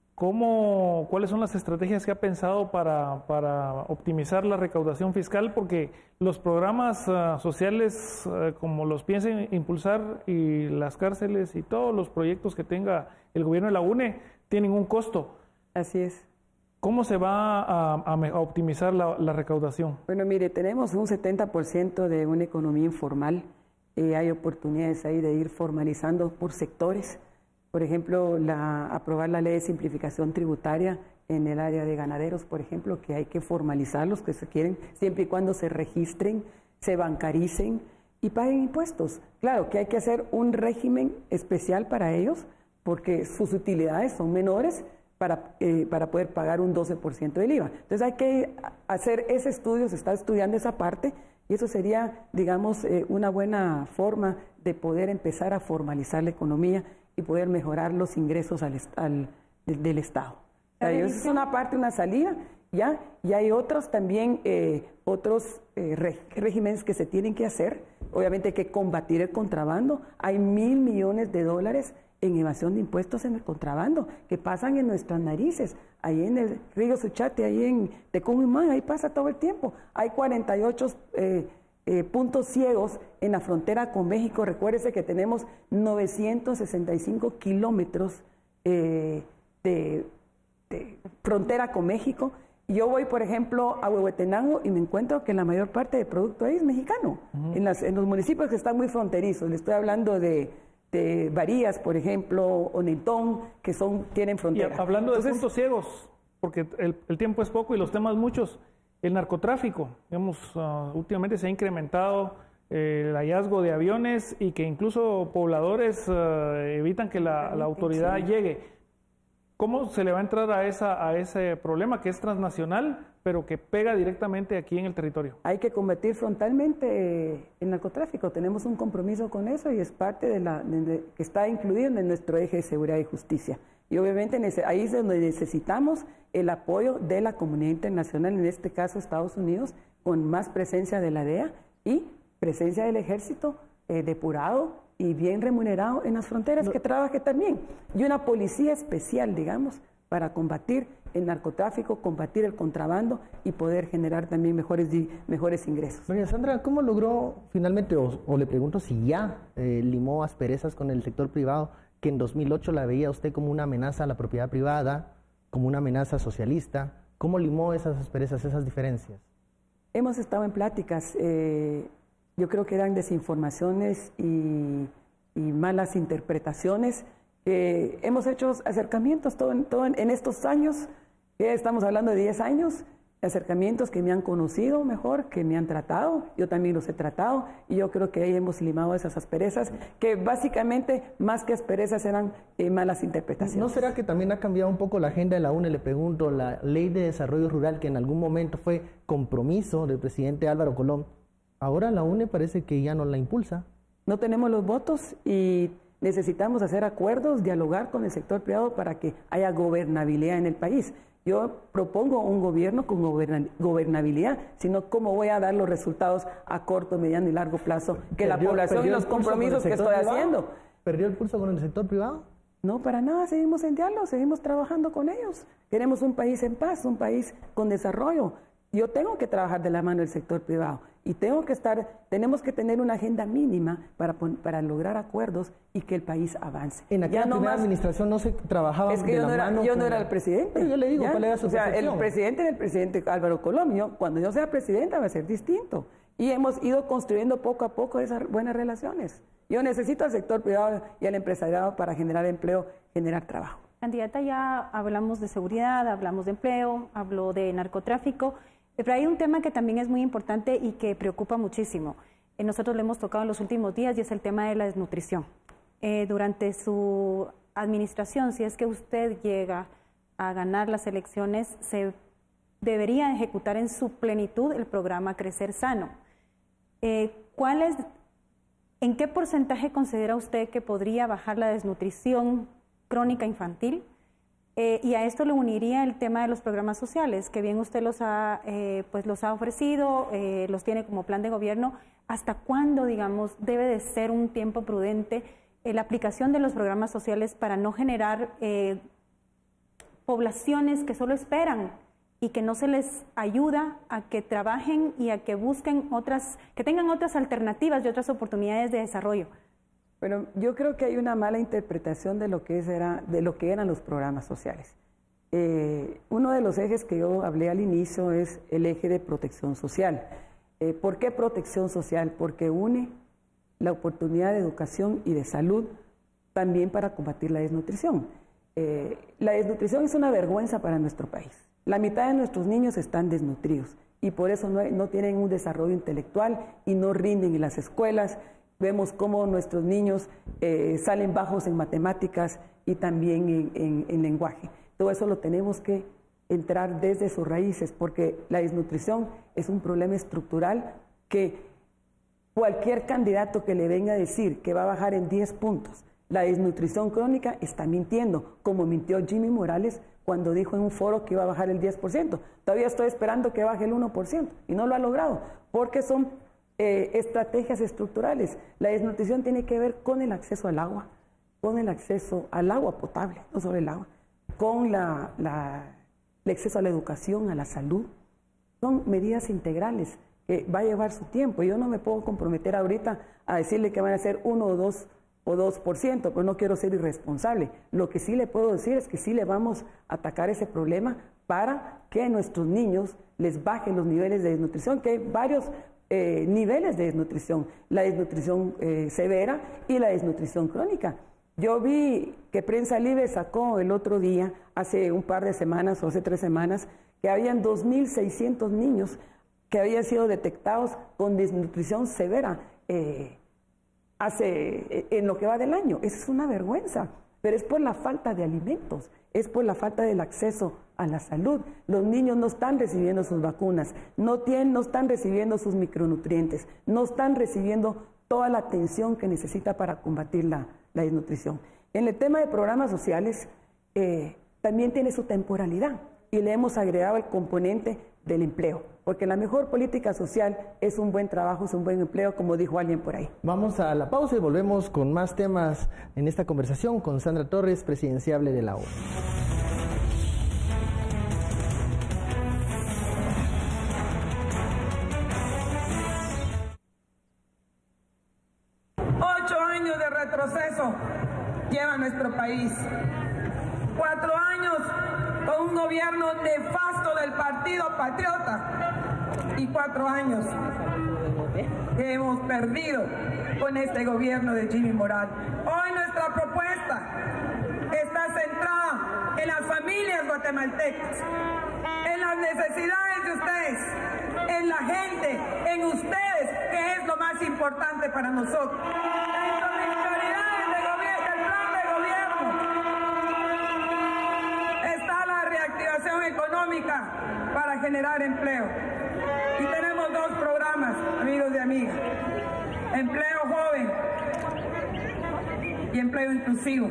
[SPEAKER 4] ¿Cuáles son las estrategias que ha pensado para optimizar la recaudación fiscal? Porque los programas sociales, como los piensen impulsar, y las cárceles y todos los proyectos que tenga el gobierno de la UNE, tienen un costo.
[SPEAKER 2] Así es.
[SPEAKER 4] ¿Cómo se va a optimizar la recaudación?
[SPEAKER 2] Bueno, mire, tenemos un 70% de una economía informal. Hay oportunidades ahí de ir formalizando por sectores. Por ejemplo, aprobar la ley de simplificación tributaria en el área de ganaderos, por ejemplo, que hay que formalizarlos, que se quieren, siempre y cuando se registren, se bancaricen y paguen impuestos. Claro que hay que hacer un régimen especial para ellos, porque sus utilidades son menores para poder pagar un 12% del IVA. Entonces hay que hacer ese estudio, se está estudiando esa parte, y eso sería, digamos, una buena forma de poder empezar a formalizar la economía y poder mejorar los ingresos del Estado. O sea, esa es una parte, una salida, ¿ya? Y hay otros también, regímenes que se tienen que hacer. Obviamente hay que combatir el contrabando. Hay $1.000 millones en evasión de impuestos en el contrabando que pasan en nuestras narices. Ahí en el río Suchate, ahí en Tecún, ahí pasa todo el tiempo. Hay 48 puntos ciegos en la frontera con México. Recuérdese que tenemos 965 kilómetros de frontera con México. Yo voy, por ejemplo, a Huehuetenango y me encuentro que la mayor parte del producto ahí es mexicano. En los municipios que están muy fronterizos. Le estoy hablando de Varías, por ejemplo, o Nentón, que tienen frontera.
[SPEAKER 4] Y hablando de puntos ciegos, porque el tiempo es poco y los temas muchos, el narcotráfico, digamos, últimamente se ha incrementado el hallazgo de aviones y que incluso pobladores evitan que la autoridad llegue. ¿Cómo se le va a entrar a ese problema que es transnacional, pero que pega directamente aquí en el territorio? Hay que combatir frontalmente el narcotráfico. Tenemos un compromiso con eso y es parte que está incluido en nuestro eje de seguridad y justicia. Y obviamente ahí es donde necesitamos el apoyo de la comunidad internacional, en este caso Estados Unidos, con más presencia de la DEA y presencia del ejército depurado y bien remunerado en las fronteras, que trabaje también. Y una policía especial, digamos, para combatir el narcotráfico, combatir el contrabando y poder generar también mejores ingresos.
[SPEAKER 1] Doña Sandra, ¿cómo logró finalmente, o le pregunto si ya limó asperezas con el sector privado, que en 2008 la veía usted como una amenaza a la propiedad privada, como una amenaza socialista? ¿Cómo limó esas asperezas, esas diferencias?
[SPEAKER 2] Hemos estado en pláticas. Yo creo que eran desinformaciones y malas interpretaciones. Hemos hecho acercamientos en estos años, estamos hablando de 10 años, acercamientos que me han conocido mejor, que me han tratado, yo también los he tratado, y yo creo que ahí hemos limado esas asperezas, que básicamente más que asperezas eran malas interpretaciones.
[SPEAKER 1] ¿No será que también ha cambiado un poco la agenda de la UNE? Le pregunto, la Ley de Desarrollo Rural, que en algún momento fue compromiso del presidente Álvaro Colón, ahora la UNE parece que ya no la impulsa.
[SPEAKER 2] No tenemos los votos y necesitamos hacer acuerdos, dialogar con el sector privado para que haya gobernabilidad en el país. Yo propongo un gobierno con gobernabilidad, sino cómo voy a dar los resultados a corto, mediano y largo plazo que la población y los compromisos que estoy haciendo.
[SPEAKER 1] ¿Perdió el pulso con el sector privado?
[SPEAKER 2] No, para nada, seguimos en diálogo, seguimos trabajando con ellos. Queremos un país en paz, un país con desarrollo. Yo tengo que trabajar de la mano del sector privado y tenemos que tener una agenda mínima para lograr acuerdos y que el país avance.
[SPEAKER 1] En aquella primera administración no se trabajaba de la mano.
[SPEAKER 2] Yo no era el presidente.
[SPEAKER 1] Pero yo le digo, ¿cuál era su percepción?
[SPEAKER 2] El presidente era el presidente Álvaro Colón. Cuando yo sea presidenta va a ser distinto. Y hemos ido construyendo poco a poco esas buenas relaciones. Yo necesito al sector privado y al empresariado para generar empleo, generar trabajo.
[SPEAKER 3] Candidata, ya hablamos de seguridad, hablamos de empleo, habló de narcotráfico. Pero hay un tema que también es muy importante y que preocupa muchísimo. Nosotros lo hemos tocado en los últimos días y es el tema de la desnutrición. Durante su administración, si es que usted llega a ganar las elecciones, se debería ejecutar en su plenitud el programa Crecer Sano. ¿En qué porcentaje considera usted que podría bajar la desnutrición crónica infantil? Y a esto le uniría el tema de los programas sociales, que bien usted los ha ofrecido, los tiene como plan de gobierno. ¿Hasta cuándo, digamos, debe de ser un tiempo prudente la aplicación de los programas sociales para no generar poblaciones que solo esperan y que no se les ayuda a que trabajen y a que busquen que tengan otras alternativas y otras oportunidades de desarrollo?
[SPEAKER 2] Bueno, yo creo que hay una mala interpretación de lo que eran los programas sociales. Uno de los ejes que yo hablé al inicio es el eje de protección social. ¿Por qué protección social? Porque une la oportunidad de educación y de salud también para combatir la desnutrición. La desnutrición es una vergüenza para nuestro país. La mitad de nuestros niños están desnutridos y por eso no tienen un desarrollo intelectual y no rinden en las escuelas. Vemos cómo nuestros niños salen bajos en matemáticas y también en lenguaje. Todo eso lo tenemos que entrar desde sus raíces, porque la desnutrición es un problema estructural que cualquier candidato que le venga a decir que va a bajar en 10 puntos La desnutrición crónica está mintiendo, como mintió Jimmy Morales cuando dijo en un foro que iba a bajar el 10%. Todavía estoy esperando que baje el 1% y no lo ha logrado, porque son estrategias estructurales. La desnutrición tiene que ver con el acceso al agua potable, no solo el agua, con el acceso a la educación, a la salud. Son medidas integrales que va a llevar su tiempo. Yo no me puedo comprometer ahorita a decirle que van a ser 1 o 2%, pero no quiero ser irresponsable. Lo que sí le puedo decir es que sí le vamos a atacar ese problema para que a nuestros niños les bajen los niveles de desnutrición, que hay varios niveles de desnutrición, la desnutrición severa y la desnutrición crónica. Yo vi que Prensa Libre sacó el otro día, hace un par de semanas o hace 3 semanas, que habían 2.600 niños que habían sido detectados con desnutrición severa en lo que va del año. Esa es una vergüenza, pero es por la falta de alimentos, es por la falta del acceso a la salud. Los niños no están recibiendo sus vacunas, no están recibiendo sus micronutrientes, no están recibiendo toda la atención que necesita para combatir la desnutrición. En el tema de programas sociales, también tiene su temporalidad y le hemos agregado el componente del empleo, porque la mejor política social es un buen trabajo, es un buen empleo, como dijo alguien por ahí.
[SPEAKER 1] Vamos a la pausa y volvemos con más temas en esta conversación con Sandra Torres, presidenciable de la ONU.
[SPEAKER 5] De retroceso lleva nuestro país. 4 años con un gobierno nefasto del Partido Patriota y 4 años que hemos perdido con este gobierno de Jimmy Morales. Hoy nuestra propuesta está centrada en las familias guatemaltecas, en las necesidades de ustedes, en la gente, en ustedes, que es lo más importante para nosotros. Económica para generar empleo. Y tenemos 2 programas, amigos y amigas: empleo joven y empleo inclusivo.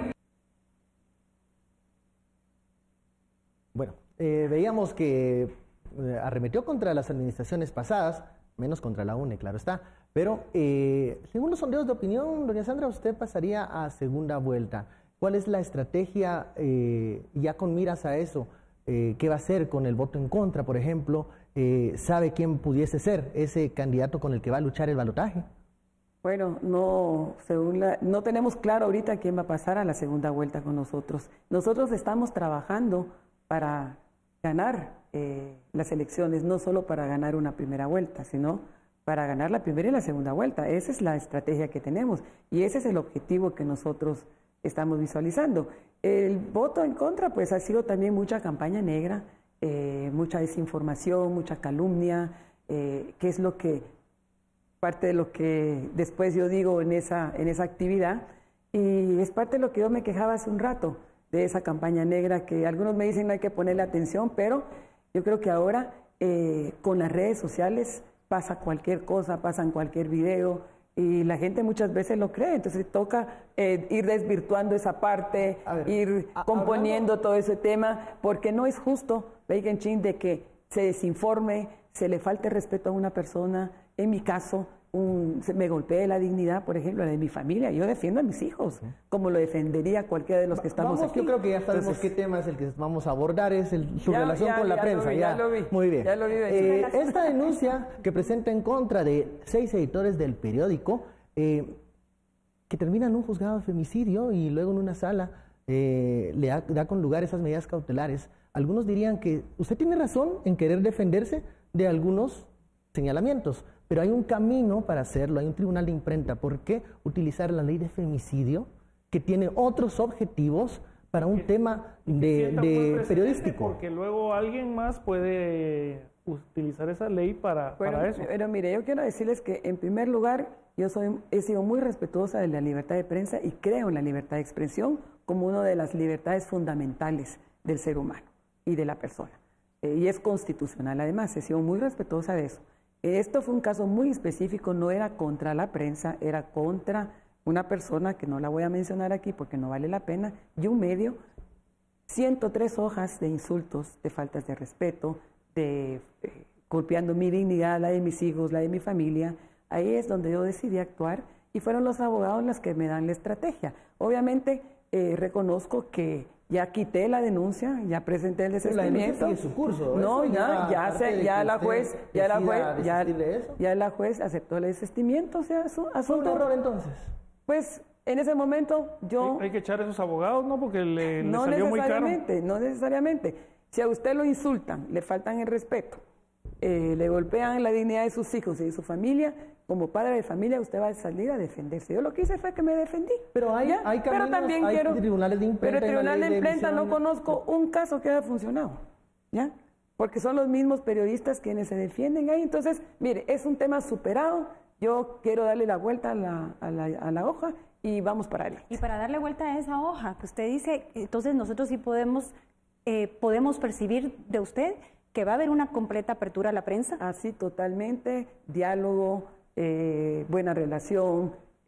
[SPEAKER 1] Bueno, veíamos que arremetió contra las administraciones pasadas, menos contra la UNE, claro está, pero según los sondeos de opinión, doña Sandra, usted pasaría a segunda vuelta. ¿Cuál es la estrategia ya con miras a eso? ¿Qué va a hacer con el voto en contra, por ejemplo? ¿Sabe quién pudiese ser ese candidato con el que va a luchar el balotaje?
[SPEAKER 2] Bueno, no tenemos claro ahorita quién va a pasar a la segunda vuelta con nosotros. Nosotros estamos trabajando para ganar las elecciones, no solo para ganar una primera vuelta, sino para ganar la primera y la segunda vuelta. Esa es la estrategia que tenemos y ese es el objetivo que nosotros estamos visualizando. El voto en contra, pues ha sido también mucha campaña negra, mucha desinformación, mucha calumnia, que es parte de lo que después yo digo en esa actividad, y es parte de lo que yo me quejaba hace un rato, de esa campaña negra, que algunos me dicen no hay que ponerle atención, pero yo creo que ahora con las redes sociales pasa cualquier cosa, pasan cualquier video, y la gente muchas veces lo cree, entonces toca ir desvirtuando esa parte, ir componiendo todo ese tema, porque no es justo, de que se desinforme, se le falte respeto a una persona. En mi caso, me golpee la dignidad, por ejemplo, la de mi familia. Yo defiendo a mis hijos, como lo defendería cualquiera de los que estamos aquí.
[SPEAKER 1] Yo creo que ya sabemos qué tema es el que vamos a abordar, es su relación con la prensa.
[SPEAKER 2] Ya lo vi.
[SPEAKER 1] Muy bien.
[SPEAKER 2] Ya lo vi.
[SPEAKER 1] Esta denuncia que presenta en contra de 6 editores del periódico, que termina en un juzgado de femicidio y luego en una sala le da con lugar esas medidas cautelares. Algunos dirían que usted tiene razón en querer defenderse de algunos señalamientos, pero hay un camino para hacerlo, hay un tribunal de imprenta. ¿Por qué utilizar la ley de femicidio, que tiene otros objetivos, para un tema de periodístico?
[SPEAKER 4] Porque luego alguien más puede utilizar esa ley para eso.
[SPEAKER 2] Pero mire, yo quiero decirles que en primer lugar he sido muy respetuosa de la libertad de prensa y creo en la libertad de expresión como una de las libertades fundamentales del ser humano y de la persona. Y es constitucional además, he sido muy respetuosa de eso. Esto fue un caso muy específico, no era contra la prensa, era contra una persona que no la voy a mencionar aquí porque no vale la pena, y un medio, 103 hojas de insultos, de faltas de respeto, de golpeando mi dignidad, la de mis hijos, la de mi familia. Ahí es donde yo decidí actuar y fueron los abogados los que me dan la estrategia. Obviamente reconozco que ya quité la denuncia, ya presenté el desistimiento.
[SPEAKER 1] Sigue su curso.
[SPEAKER 2] No, ya la juez aceptó el desistimiento, o sea, su asunto.
[SPEAKER 1] ¿Fue un error entonces?
[SPEAKER 2] Pues en ese momento yo...
[SPEAKER 4] Hay que echar a esos abogados, ¿no? Porque le salió muy caro.
[SPEAKER 2] No necesariamente. Si a usted lo insultan, le faltan el respeto, le golpean la dignidad de sus hijos y de su familia, como padre de familia usted va a salir a defenderse. Yo lo que hice fue que me defendí.
[SPEAKER 1] Pero hay caminos,
[SPEAKER 2] pero también
[SPEAKER 1] hay tribunales de imprenta.
[SPEAKER 2] Pero el tribunal de imprenta no conozco un caso que haya funcionado, ¿ya? Porque son los mismos periodistas quienes se defienden ahí. Entonces, mire, es un tema superado. Yo quiero darle la vuelta a la hoja y vamos para adelante.
[SPEAKER 3] Y para darle vuelta a esa hoja que usted dice, entonces nosotros sí podemos percibir de usted que va a haber una completa apertura a la prensa.
[SPEAKER 2] Así, totalmente, diálogo, buena relación,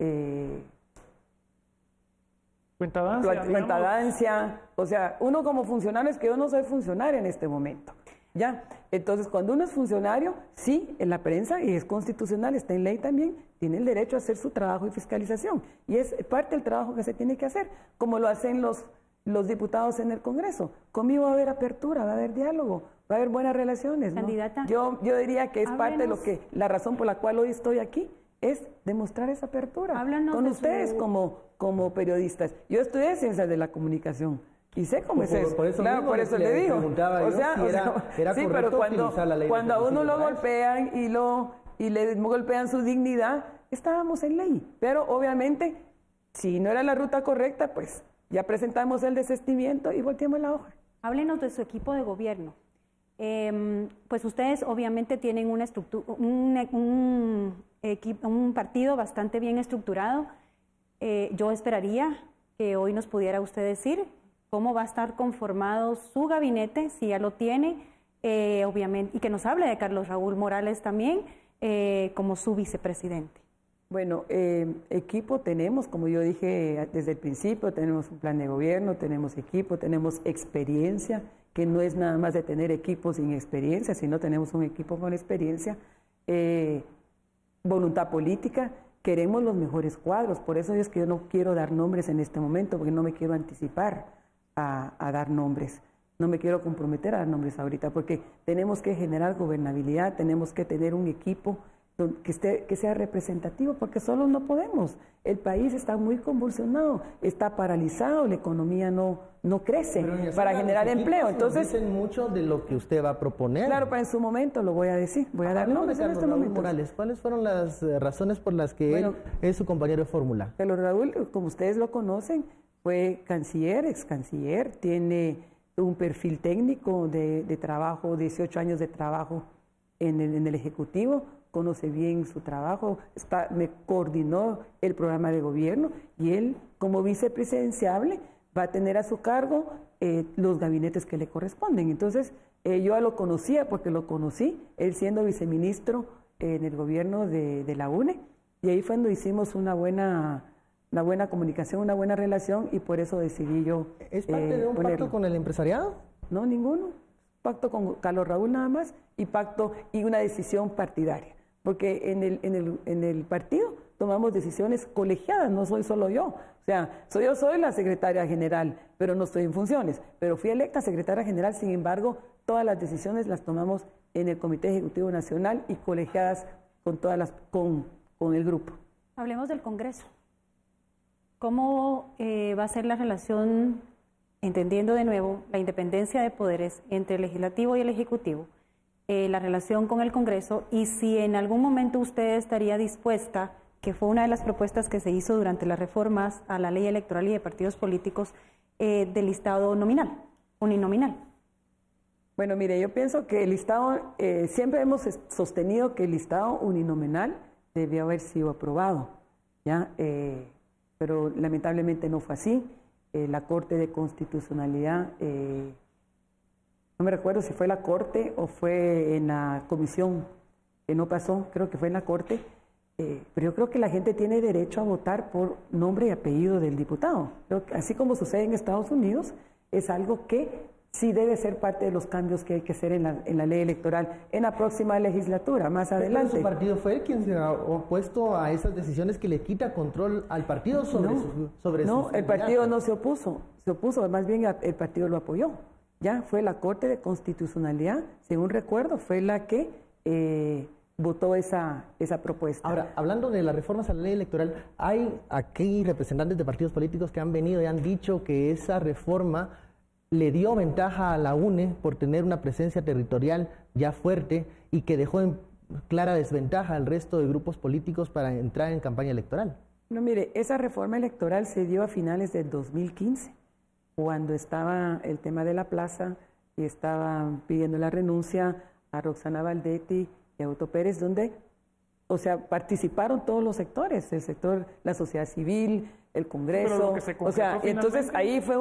[SPEAKER 2] cuentadancia. O sea, uno como funcionario, es que yo no soy funcionario en este momento, ¿ya? Entonces, cuando uno es funcionario, sí, en la prensa, y es constitucional, está en ley también, tiene el derecho a hacer su trabajo y fiscalización. Y es parte del trabajo que se tiene que hacer, como lo hacen los diputados en el Congreso. Conmigo va a haber apertura, va a haber diálogo, va a haber buenas relaciones, ¿no?
[SPEAKER 3] Candidata,
[SPEAKER 2] yo diría que es parte de lo que, la razón por la cual hoy estoy aquí, es demostrar esa apertura con ustedes como periodistas. Yo estudié Ciencias de la Comunicación y sé cómo es eso. Por eso le digo.
[SPEAKER 1] O sea,
[SPEAKER 2] sí, pero cuando a uno lo golpean y le golpean su dignidad, estábamos en ley. Pero obviamente, si no era la ruta correcta, pues ya presentamos el desistimiento y volteamos la hoja.
[SPEAKER 3] Háblenos de su equipo de gobierno. Pues ustedes obviamente tienen una estructura, un partido bastante bien estructurado. Yo esperaría que hoy nos pudiera usted decir cómo va a estar conformado su gabinete, si ya lo tiene, obviamente, y que nos hable de Carlos Raúl Morales también como su vicepresidente.
[SPEAKER 2] Bueno, equipo tenemos, como yo dije desde el principio, tenemos un plan de gobierno, tenemos equipo, tenemos experiencia, que no es nada más de tener equipo sin experiencia, sino tenemos un equipo con experiencia, voluntad política, queremos los mejores cuadros, por eso es que yo no quiero dar nombres en este momento, porque no me quiero anticipar a dar nombres, no me quiero comprometer a dar nombres ahorita, porque tenemos que generar gobernabilidad, tenemos que tener un equipo que sea representativo, porque solos no podemos. El país está muy convulsionado, está paralizado, la economía no crece para generar empleo. Entonces,
[SPEAKER 1] dicen mucho de lo que usted va a proponer.
[SPEAKER 2] Claro, pero en su momento lo voy a decir. Voy a dar nombres en este momento.
[SPEAKER 1] Morales, ¿cuáles fueron las razones por las que él es su compañero de fórmula?
[SPEAKER 2] Carlos Raúl, como ustedes lo conocen, fue canciller, ex canciller, tiene un perfil técnico de trabajo, 18 años de trabajo en el Ejecutivo, conoce bien su trabajo, me coordinó el programa de gobierno y él, como vicepresidenciable, va a tener a su cargo los gabinetes que le corresponden. Entonces, yo lo conocía porque lo conocí, él siendo viceministro en el gobierno de la UNE, y ahí fue cuando hicimos una buena comunicación, una buena relación, y por eso decidí yo
[SPEAKER 1] ¿Es parte de un pacto con el empresariado?
[SPEAKER 2] No, ninguno. Pacto con Carlos Raúl nada más, y pacto y una decisión partidaria. Porque en el partido tomamos decisiones colegiadas, no soy solo yo. O sea, soy la secretaria general, pero no estoy en funciones. Pero fui electa secretaria general, sin embargo, todas las decisiones las tomamos en el Comité Ejecutivo Nacional y colegiadas con el grupo.
[SPEAKER 3] Hablemos del Congreso. ¿Cómo va a ser la relación, entendiendo de nuevo la independencia de poderes entre el Legislativo y el Ejecutivo? La relación con el Congreso, y si en algún momento usted estaría dispuesta, que fue una de las propuestas que se hizo durante las reformas a la ley electoral y de partidos políticos, del listado nominal, uninominal.
[SPEAKER 2] Bueno, mire, yo pienso que el listado, siempre hemos sostenido que el listado uninominal debió haber sido aprobado, ¿ya? Pero lamentablemente no fue así. La Corte de Constitucionalidad... no me recuerdo si fue la Corte o fue en la comisión que no pasó, creo que fue en la Corte, Pero yo creo que la gente tiene derecho a votar por nombre y apellido del diputado. Así como sucede en Estados Unidos, es algo que sí debe ser parte de los cambios que hay que hacer en la ley electoral en la próxima legislatura, más adelante.
[SPEAKER 1] ¿Su partido fue quien se ha opuesto a esas decisiones que le quita control al partido sobre
[SPEAKER 2] No, el partido no se opuso, más bien el partido lo apoyó. Ya fue la Corte de Constitucionalidad, según recuerdo, fue la que votó esa propuesta.
[SPEAKER 1] Ahora, hablando de las reformas a la ley electoral, hay aquí representantes de partidos políticos que han venido y han dicho que esa reforma le dio ventaja a la UNE por tener una presencia territorial ya fuerte y que dejó en clara desventaja al resto de grupos políticos para entrar en campaña electoral.
[SPEAKER 2] No, mire, esa reforma electoral se dio a finales del 2015, cuando estaba el tema de la plaza y estaban pidiendo la renuncia a Roxana Valdetti y a Otto Pérez, donde, o sea, participaron todos los sectores, el sector, la sociedad civil, el Congreso, o sea, entonces ahí fue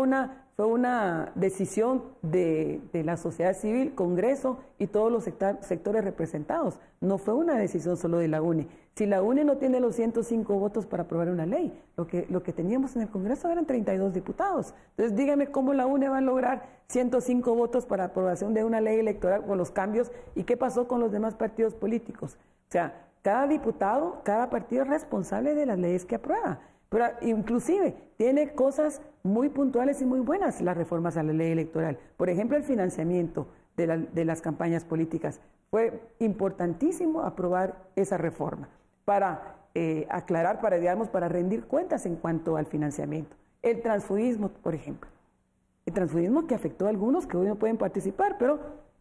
[SPEAKER 2] una decisión de la sociedad civil, Congreso y todos los sectores representados. No fue una decisión solo de la UNE. Si la UNE no tiene los 105 votos para aprobar una ley, lo que teníamos en el Congreso eran 32 diputados. Entonces dígame cómo la UNE va a lograr 105 votos para aprobación de una ley electoral con los cambios y qué pasó con los demás partidos políticos. O sea, cada diputado, cada partido es responsable de las leyes que aprueba. Pero inclusive tiene cosas muy puntuales y muy buenas las reformas a la ley electoral. Por ejemplo, el financiamiento de las campañas políticas. Fue importantísimo aprobar esa reforma para aclarar, para rendir cuentas en cuanto al financiamiento. El transfugismo, por ejemplo. El transfugismo que afectó a algunos que hoy no pueden participar, pero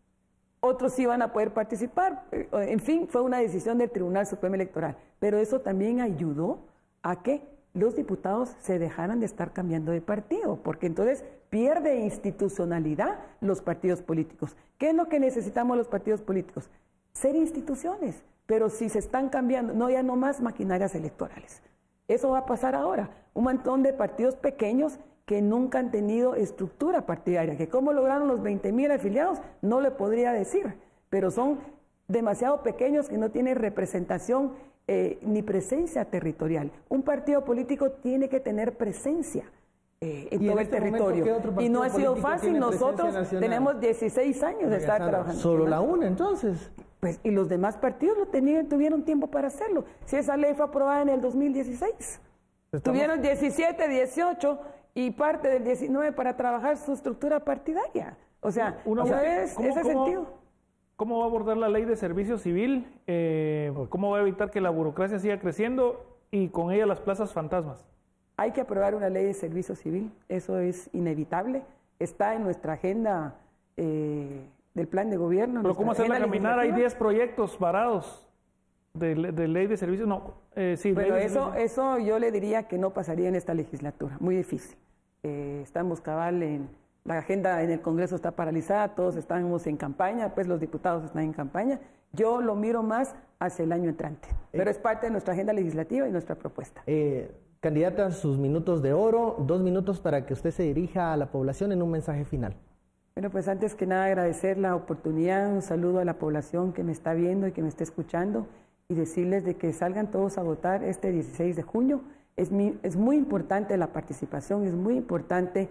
[SPEAKER 2] otros sí van a poder participar. En fin, fue una decisión del Tribunal Supremo Electoral. Pero eso también ayudó a que los diputados se dejaran de estar cambiando de partido, porque entonces pierde institucionalidad los partidos políticos. ¿Qué es lo que necesitamos los partidos políticos? Ser instituciones, pero si se están cambiando, ya no más maquinarias electorales. Eso va a pasar ahora. Un montón de partidos pequeños que nunca han tenido estructura partidaria, que cómo lograron los 20,000 afiliados, no le podría decir, pero son demasiado pequeños que no tienen representación ni presencia territorial. Un partido político tiene que tener presencia en todo el territorio. Y no ha sido fácil. Nosotros tenemos 16 años de estar trabajando.
[SPEAKER 1] ¿Solo la UNE entonces?
[SPEAKER 2] Pues, y los demás partidos tuvieron tiempo para hacerlo. Si esa ley fue aprobada en el 2016. Tuvieron 17, 18 y parte del 19 para trabajar su estructura partidaria. O sea, ese sentido.
[SPEAKER 4] ¿Cómo va a abordar la ley de servicio civil? ¿Cómo va a evitar que la burocracia siga creciendo y con ella las plazas fantasmas?
[SPEAKER 2] Hay que aprobar una ley de servicio civil, eso es inevitable. Está en nuestra agenda del plan de gobierno.
[SPEAKER 4] ¿Pero cómo hacerla caminar? Hay 10 proyectos varados de ley de servicio. No, sí.
[SPEAKER 2] Bueno, eso yo le diría que no pasaría en esta legislatura, muy difícil. Estamos cabal en... La agenda en el Congreso está paralizada, todos estamos en campaña, pues los diputados están en campaña. Yo lo miro más hacia el año entrante, pero es parte de nuestra agenda legislativa y nuestra propuesta.
[SPEAKER 1] Candidata, sus minutos de oro, 2 minutos para que usted se dirija a la población en un mensaje final.
[SPEAKER 2] Bueno, pues antes que nada agradecer la oportunidad, un saludo a la población que me está viendo y que me está escuchando y decirles de que salgan todos a votar este 16 de junio. Es muy importante la participación, es muy importante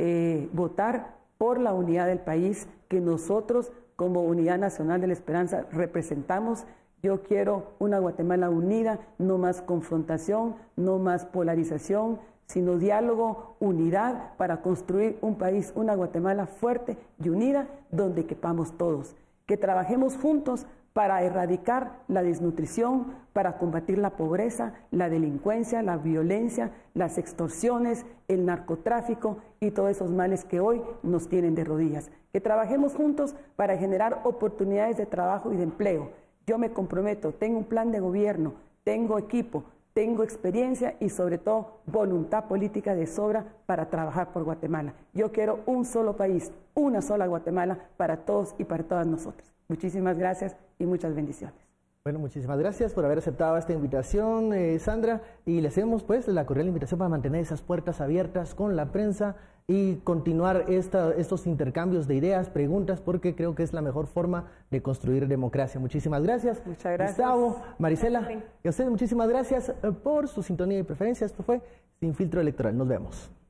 [SPEAKER 2] votar por la unidad del país que nosotros como Unidad Nacional de la Esperanza representamos. Yo quiero una Guatemala unida, no más confrontación, no más polarización, sino diálogo, unidad para construir un país, una Guatemala fuerte y unida donde quepamos todos. Que trabajemos juntos para erradicar la desnutrición, para combatir la pobreza, la delincuencia, la violencia, las extorsiones, el narcotráfico y todos esos males que hoy nos tienen de rodillas. Que trabajemos juntos para generar oportunidades de trabajo y de empleo. Yo me comprometo, tengo un plan de gobierno, tengo equipo, tengo experiencia y sobre todo voluntad política de sobra para trabajar por Guatemala. Yo quiero un solo país, una sola Guatemala para todos y para todas nosotras. Muchísimas gracias y muchas bendiciones.
[SPEAKER 1] Bueno, muchísimas gracias por haber aceptado esta invitación, Sandra, y le hacemos pues la cordial invitación para mantener esas puertas abiertas con la prensa y continuar estos intercambios de ideas, preguntas, porque creo que es la mejor forma de construir democracia. Muchísimas gracias.
[SPEAKER 2] Muchas gracias.
[SPEAKER 1] Gustavo, Marisela, y a ustedes muchísimas gracias por su sintonía y preferencia. Esto fue Sin Filtro Electoral. Nos vemos.